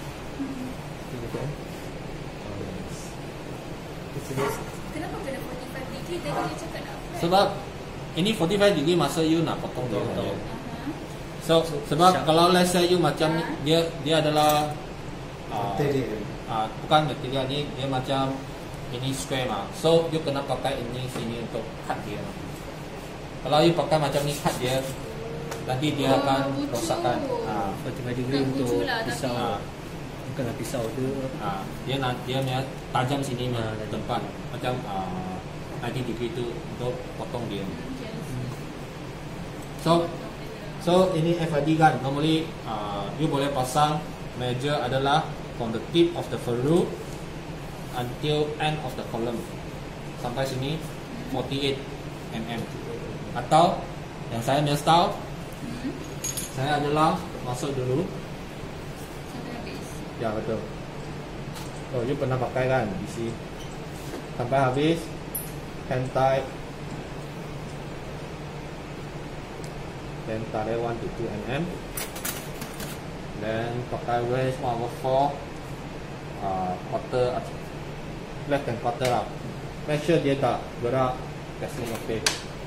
Speaker 2: Kenapa kena forty-five degree? Tadi dia cakap nak flat.
Speaker 1: Sebab ini forty-five degree masa you nak potong dia.
Speaker 3: Potong.
Speaker 2: Aha.
Speaker 1: So sebab
Speaker 3: Sharp.
Speaker 1: kalau let's say you macam ni,
Speaker 2: Ah.
Speaker 1: dia dia adalah ah,
Speaker 4: Hotel dia kan.
Speaker 1: ah, bukan material ni, dia macam ini square mah. So you kena pakai ini sini untuk cut dia. Kalau you pakai macam ni cut dia, nanti dia
Speaker 2: Oh,
Speaker 1: akan
Speaker 2: bucu.
Speaker 1: rosakkan. Ah,
Speaker 3: forty-five degree
Speaker 2: Nak
Speaker 3: untuk
Speaker 2: bucu lah, tapi-
Speaker 3: pisau.
Speaker 1: ah,
Speaker 3: Bukanlah pisau tu.
Speaker 1: ah, dia nak dia punya tajam sini mah
Speaker 3: Ah, tajam.
Speaker 1: tempat macam ah, ninety degree tu untuk potong dia.
Speaker 2: Yes.
Speaker 1: So So ini F I D kan, normally uh, you boleh pasang measure adalah from the tip of the ferrule until end of the column sampai sini forty-eight millimeter. Atau yang saya punya style,
Speaker 2: Hmm.
Speaker 1: saya adalah masuk dulu.
Speaker 2: Sampai habis.
Speaker 1: Ya betul. Oh, you pernah pakai kan D C sampai habis, hand tight, then tarik one to two millimeter, then pakai waist one over four, uh, quarter, less than quarter lah. Make sure dia tak gerak, testing okay.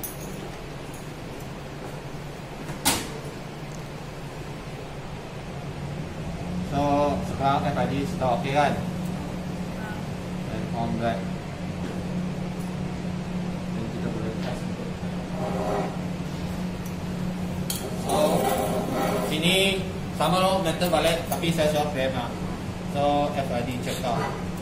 Speaker 1: So sekarang F I D sudah okay kan? Dan on back. Dan kita boleh test. So sini sama loh meter balik, tapi saya sudah frame lah. So F I D check out.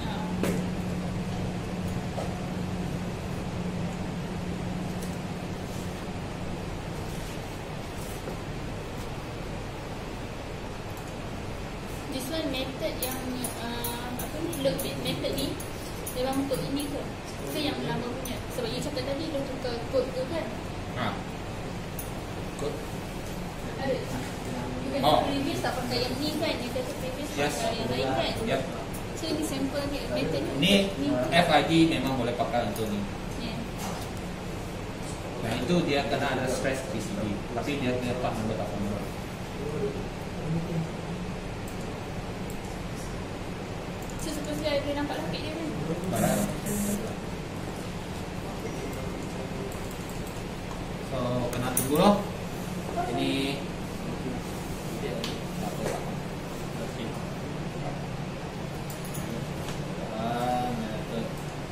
Speaker 2: This one method yang uh, apa ni, load method ni memang untuk ini ke? Ke yang lama punya? Sebab you cakap tadi dia tukar code tu kan?
Speaker 1: Ah. Good.
Speaker 2: Ada. You kena
Speaker 1: Oh.
Speaker 2: previous tak pakai yang ni kan? You kata previous
Speaker 1: Yes.
Speaker 2: pakai yang lain kan?
Speaker 1: Yep.
Speaker 2: So ini sampel ni method ni.
Speaker 1: Ni
Speaker 2: ni.
Speaker 1: F I D memang boleh pakai untuk ni.
Speaker 2: Yeah.
Speaker 1: Nah itu dia kena ada stress P C B, tapi dia punya part number tak sama.
Speaker 2: So supposedly I boleh nampak lapik dia kan?
Speaker 1: Barang. So kena tunggu loh. Ini Ah, method.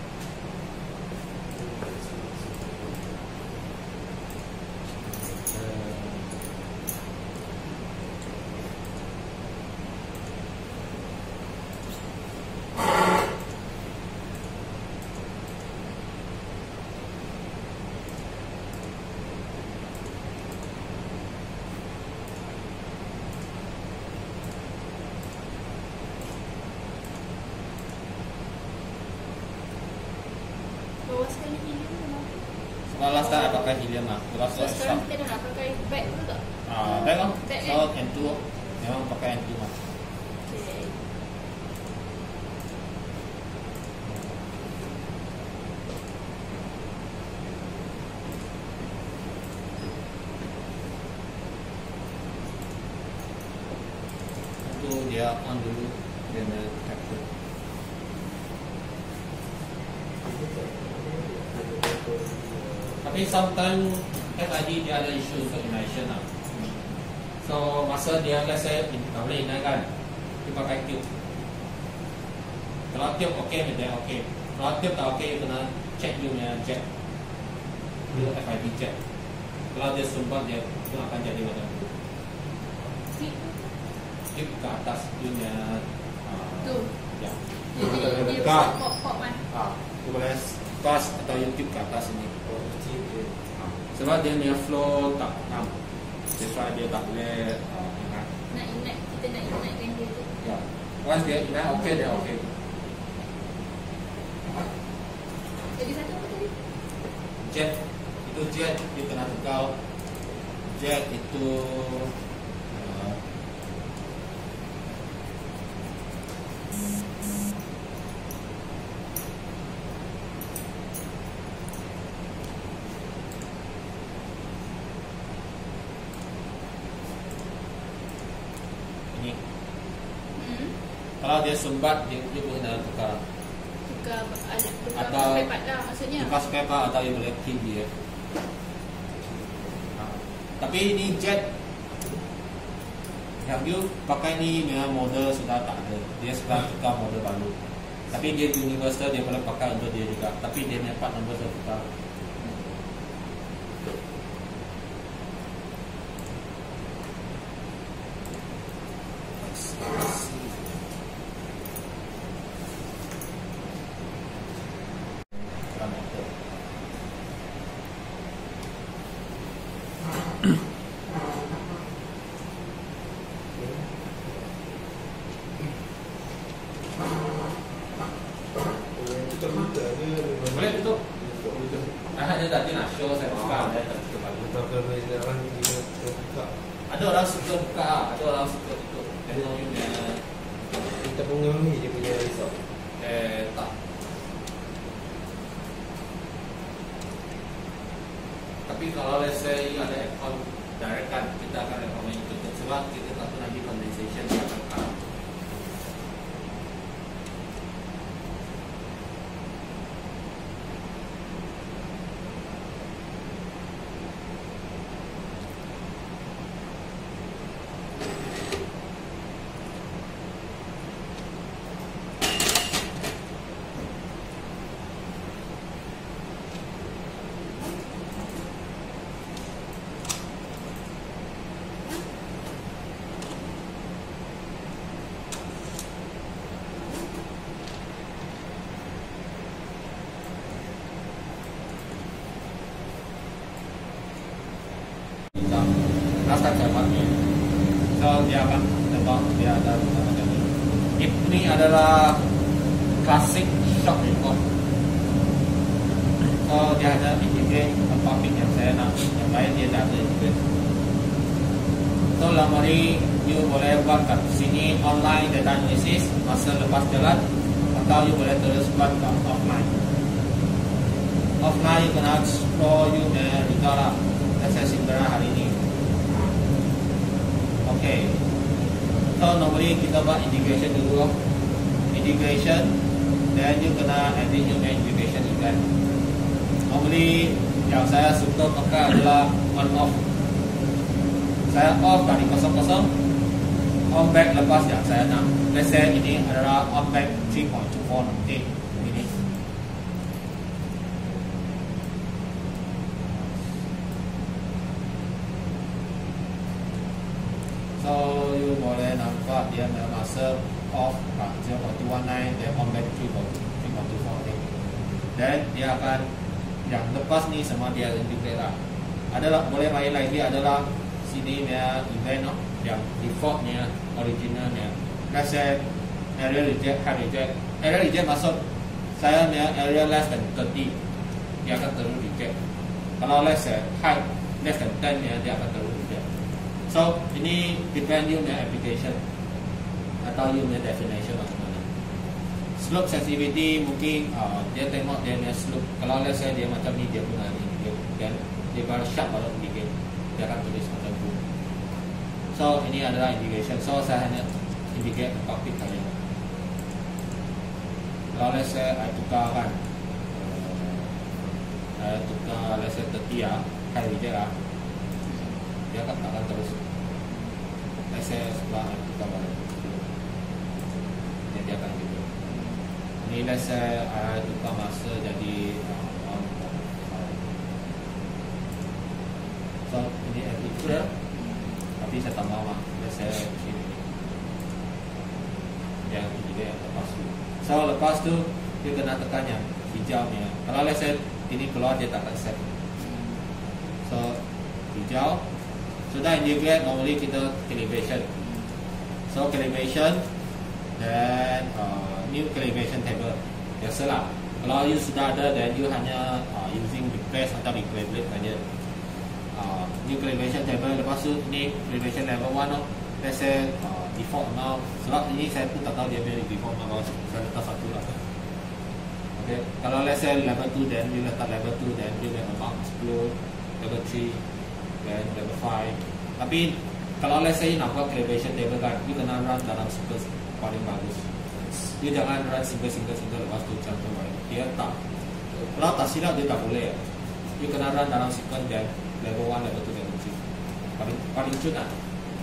Speaker 2: Bawah sekali helium memang.
Speaker 1: Sebab last time I pakai helium lah. Lepas tu
Speaker 2: So
Speaker 1: I
Speaker 2: sekarang
Speaker 1: stop.
Speaker 2: kita dah nak pakai bag tu tak?
Speaker 1: Ah, baik lah.
Speaker 2: Back
Speaker 1: So
Speaker 2: kan?
Speaker 1: N two memang pakai N two lah.
Speaker 2: Okay.
Speaker 1: Itu dia on dulu dia punya capture. Tapi sometimes F I D dia ada isu untuk immersion lah. So masa dia let's say tak boleh inai kan, dia pakai tube. Kalau tube okey, dia okey. Kalau tube tak okey, kena check dia punya jack. Dia F I D jack. Kalau dia sumbat dia, dia akan jadi macam tu.
Speaker 2: Tip
Speaker 1: Tube ke atas dia punya uh,
Speaker 2: tu.
Speaker 1: ya.
Speaker 2: Dia dia dia
Speaker 1: Dekat.
Speaker 2: besar pop-pop kan.
Speaker 1: Ah, dia boleh pas atau YouTube ke atas ini.
Speaker 4: Oh, kecil dia.
Speaker 1: Ah, sebab dia punya flow tak enam. That's why dia tak boleh uh, ingat.
Speaker 2: Nak ingat, kita nak ingat kan dia tu.
Speaker 1: Ya. Once dia ingat okey, dia okey.
Speaker 2: Jadi satu apa tadi?
Speaker 1: Jet itu jet dia kena tukar. Jet itu uh, Kalau dia sumbat, dia, dia boleh nak tukar.
Speaker 2: Tukar alat tukar
Speaker 1: Atau
Speaker 2: spare part lah maksudnya.
Speaker 1: Tukar spare part atau you boleh key dia. Ha. Tapi ini jet yang you pakai ni memang model sudah tak ada. Dia sekarang tukar model baru. Tapi dia universal, dia boleh pakai untuk dia juga. Tapi dia punya part number sudah tukar. Boleh tutup. Ah, dia tadi nak show saya buka, saya tak tutup lagi. Ada orang suka buka, ada orang suka tutup. Jadi orang punya
Speaker 4: Kita punya ni dia punya result.
Speaker 1: eh tak. Tapi kalau let's say ada aircon direct kan, kita akan recommend tutup sebab kita takut nanti condensation dia akan kalah. Last time saya pakai, so dia akan tebak, dia ada macam ni. Ini adalah klasik shock report. So dia ada integrate pumping yang saya nak, yang lain dia tak ada integrate. So lama ni you boleh buat kat sini online data analysis masa lepas jalan, atau you boleh terus buat kat offline. Offline you kena explore you punya result lah. Saya simpan hari ini. Okay, so normally kita buat integration dulu. Integration, then you kena edit your integration event. Normally yang saya suka pakai adalah on off. Saya off dari kosong kosong, on back lepas yang saya nak. Let's say ini adalah on back three point two four nanti ini. So you boleh nampak dia masa off zero point two one nine, dia on back three point two four. Dan dia akan yang lepas ni semua dia integrate lah. Adalah boleh main lagi adalah sini punya event no, yang defaultnya, originalnya. Let's say area reject, high reject. Area reject masuk saya punya area less than thirty, dia akan terus reject. Kalau let's say high less than ten, dia akan terus reject. So ini depend you punya application atau you punya definition macam mana. Slope sensitivity mungkin uh, dia tengok dia punya slope. Kalau let's say dia macam ni, dia punya ni, dia kan dia baru sharp baru indicate, dia akan tulis macam tu. So ini adalah integration. So saya hanya indicate cockpit saja. Kalau let's say I tukar kan, saya tukar let's say thirty ya, high reject lah, dia akan akan terus. Let's say sebelah I tukar balik, dia akan gitu. Ini let's say I tukar masa jadi uh, on. So ini itu ya. Tapi saya tak mahu lah. Let's say sini yang ini yang lepas tu. So lepas tu dia kena tekan yang hijau ni. Kalau let's say ini keluar, dia tak akan set. So hijau sudah integrate. Normally kita calibration. So calibration dan uh, new calibration table. Biasalah. Kalau you sudah ada, then you hanya uh, using replace atau recalibrate saja. Uh, new calibration table. Lepas tu ni calibration level one no. Let's say uh, default amount. Sebab ini saya pun tak tahu dia punya default amount. Saya letak satu lah. Okay. Kalau let's say level two, then you letak level two, then you letak amount sepuluh, level three, then level five. Tapi kalau let's say nak buat calibration table kan, you kena run dalam sequence paling bagus. dia jangan run single single single lepas tu cantum balik. Dia tak. Kalau tak silap dia tak boleh. Dia kena run dalam sequence dan level one, level two, level three. Paling paling cun lah.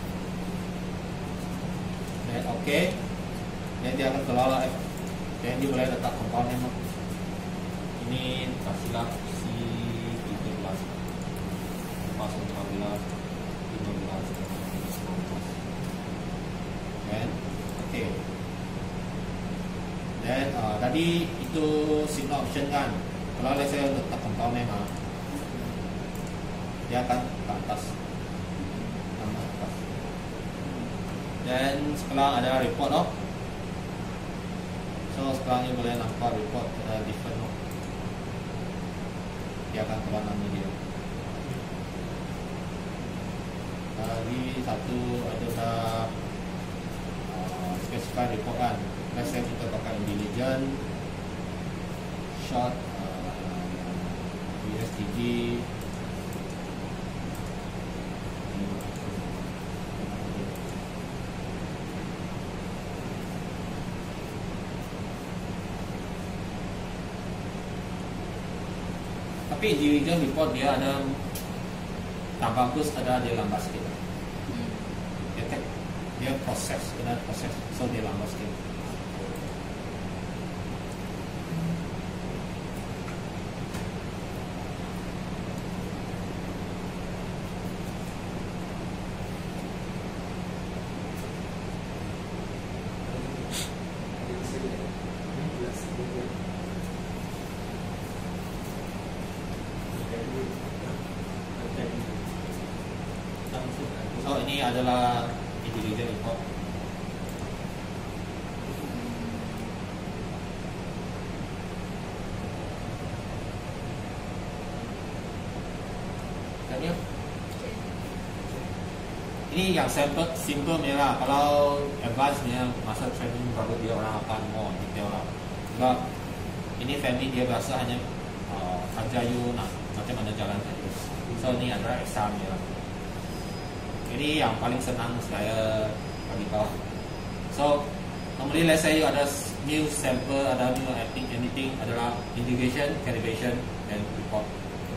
Speaker 1: Dan oke. Okay. Dan dia akan keluar lah. Dan dia boleh letak compound name. Ini tak silap C tiga belas. Pas empat belas, lima belas, enam belas. Dan oke. Okay. Dan uh, tadi itu signal option kan. Kalau saya letak compound name ah, dia akan ke atas, nama atas. Dan sekarang ada report loh. So sekarang ini boleh nampak report uh, different loh. Dia akan keluar nama dia. Tadi satu adalah uh, specify report kan. Let's say kita pakai intelligent, short, uh, U S T G. Tapi individual report dia ada tak bagus, ada dia lambat sikit. Dia take, dia proses, kena proses, so dia lambat sikit. So ini adalah individual report. Tanya. Ini yang simple, simple merah. Kalau advance nya masa training baru dia orang akan more detail lah. Sebab ini family dia biasa hanya uh, ajar you nak macam mana jalan saja. So ini adalah exam ya. Ini yang paling senang saya bagi tahu. So, normally let's say you ada new sample, ada new anything, anything adalah integration, calibration, dan report.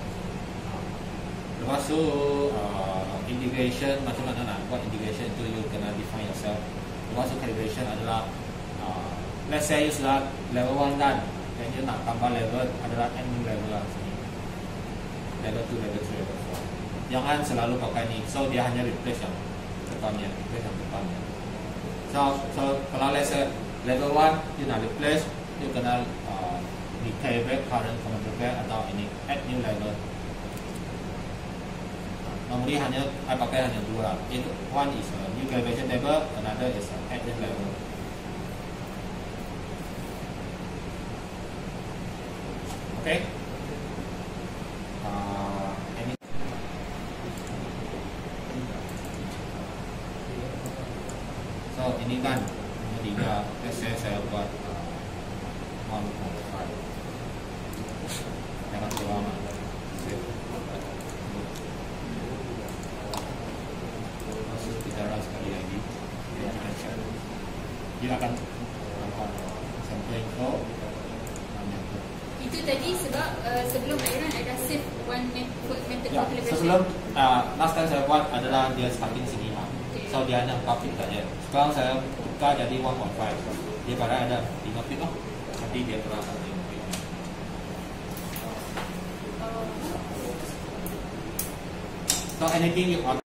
Speaker 1: Lepas tu uh, integration macam mana nak buat integration itu you kena define yourself. Lepas tu calibration adalah uh, let's say you sudah level one dan dan you nak tambah level adalah n new level lah sini. Level two, level three, level four. Jangan selalu pakai ni. So dia hanya replace yang depannya, replace yang depannya. So, so kalau let's say level one you nak replace, you kena uh, recalibrate current commander pair atau ini add new level. Normally hanya I pakai hanya dua. Itu one is a new calibration table, another is a add new level. Okay. Uh, any So ini kan nomor tiga, let's say saya buat uh, one point five. Jangan terlalu lama. Masuk kita run sekali lagi. Dia akan check. Dia akan nampak sample info.
Speaker 2: Itu tadi sebab uh, sebelum I run ada save one method method
Speaker 1: Ya,
Speaker 2: calibration.
Speaker 1: sebelum uh, last time saya buat adalah dia starting sini lah. So dia hanya empat pit saja. Sekarang saya buka jadi one point five. Dia pada ada lima pit lah. Nanti dia terang lima pit. So anything you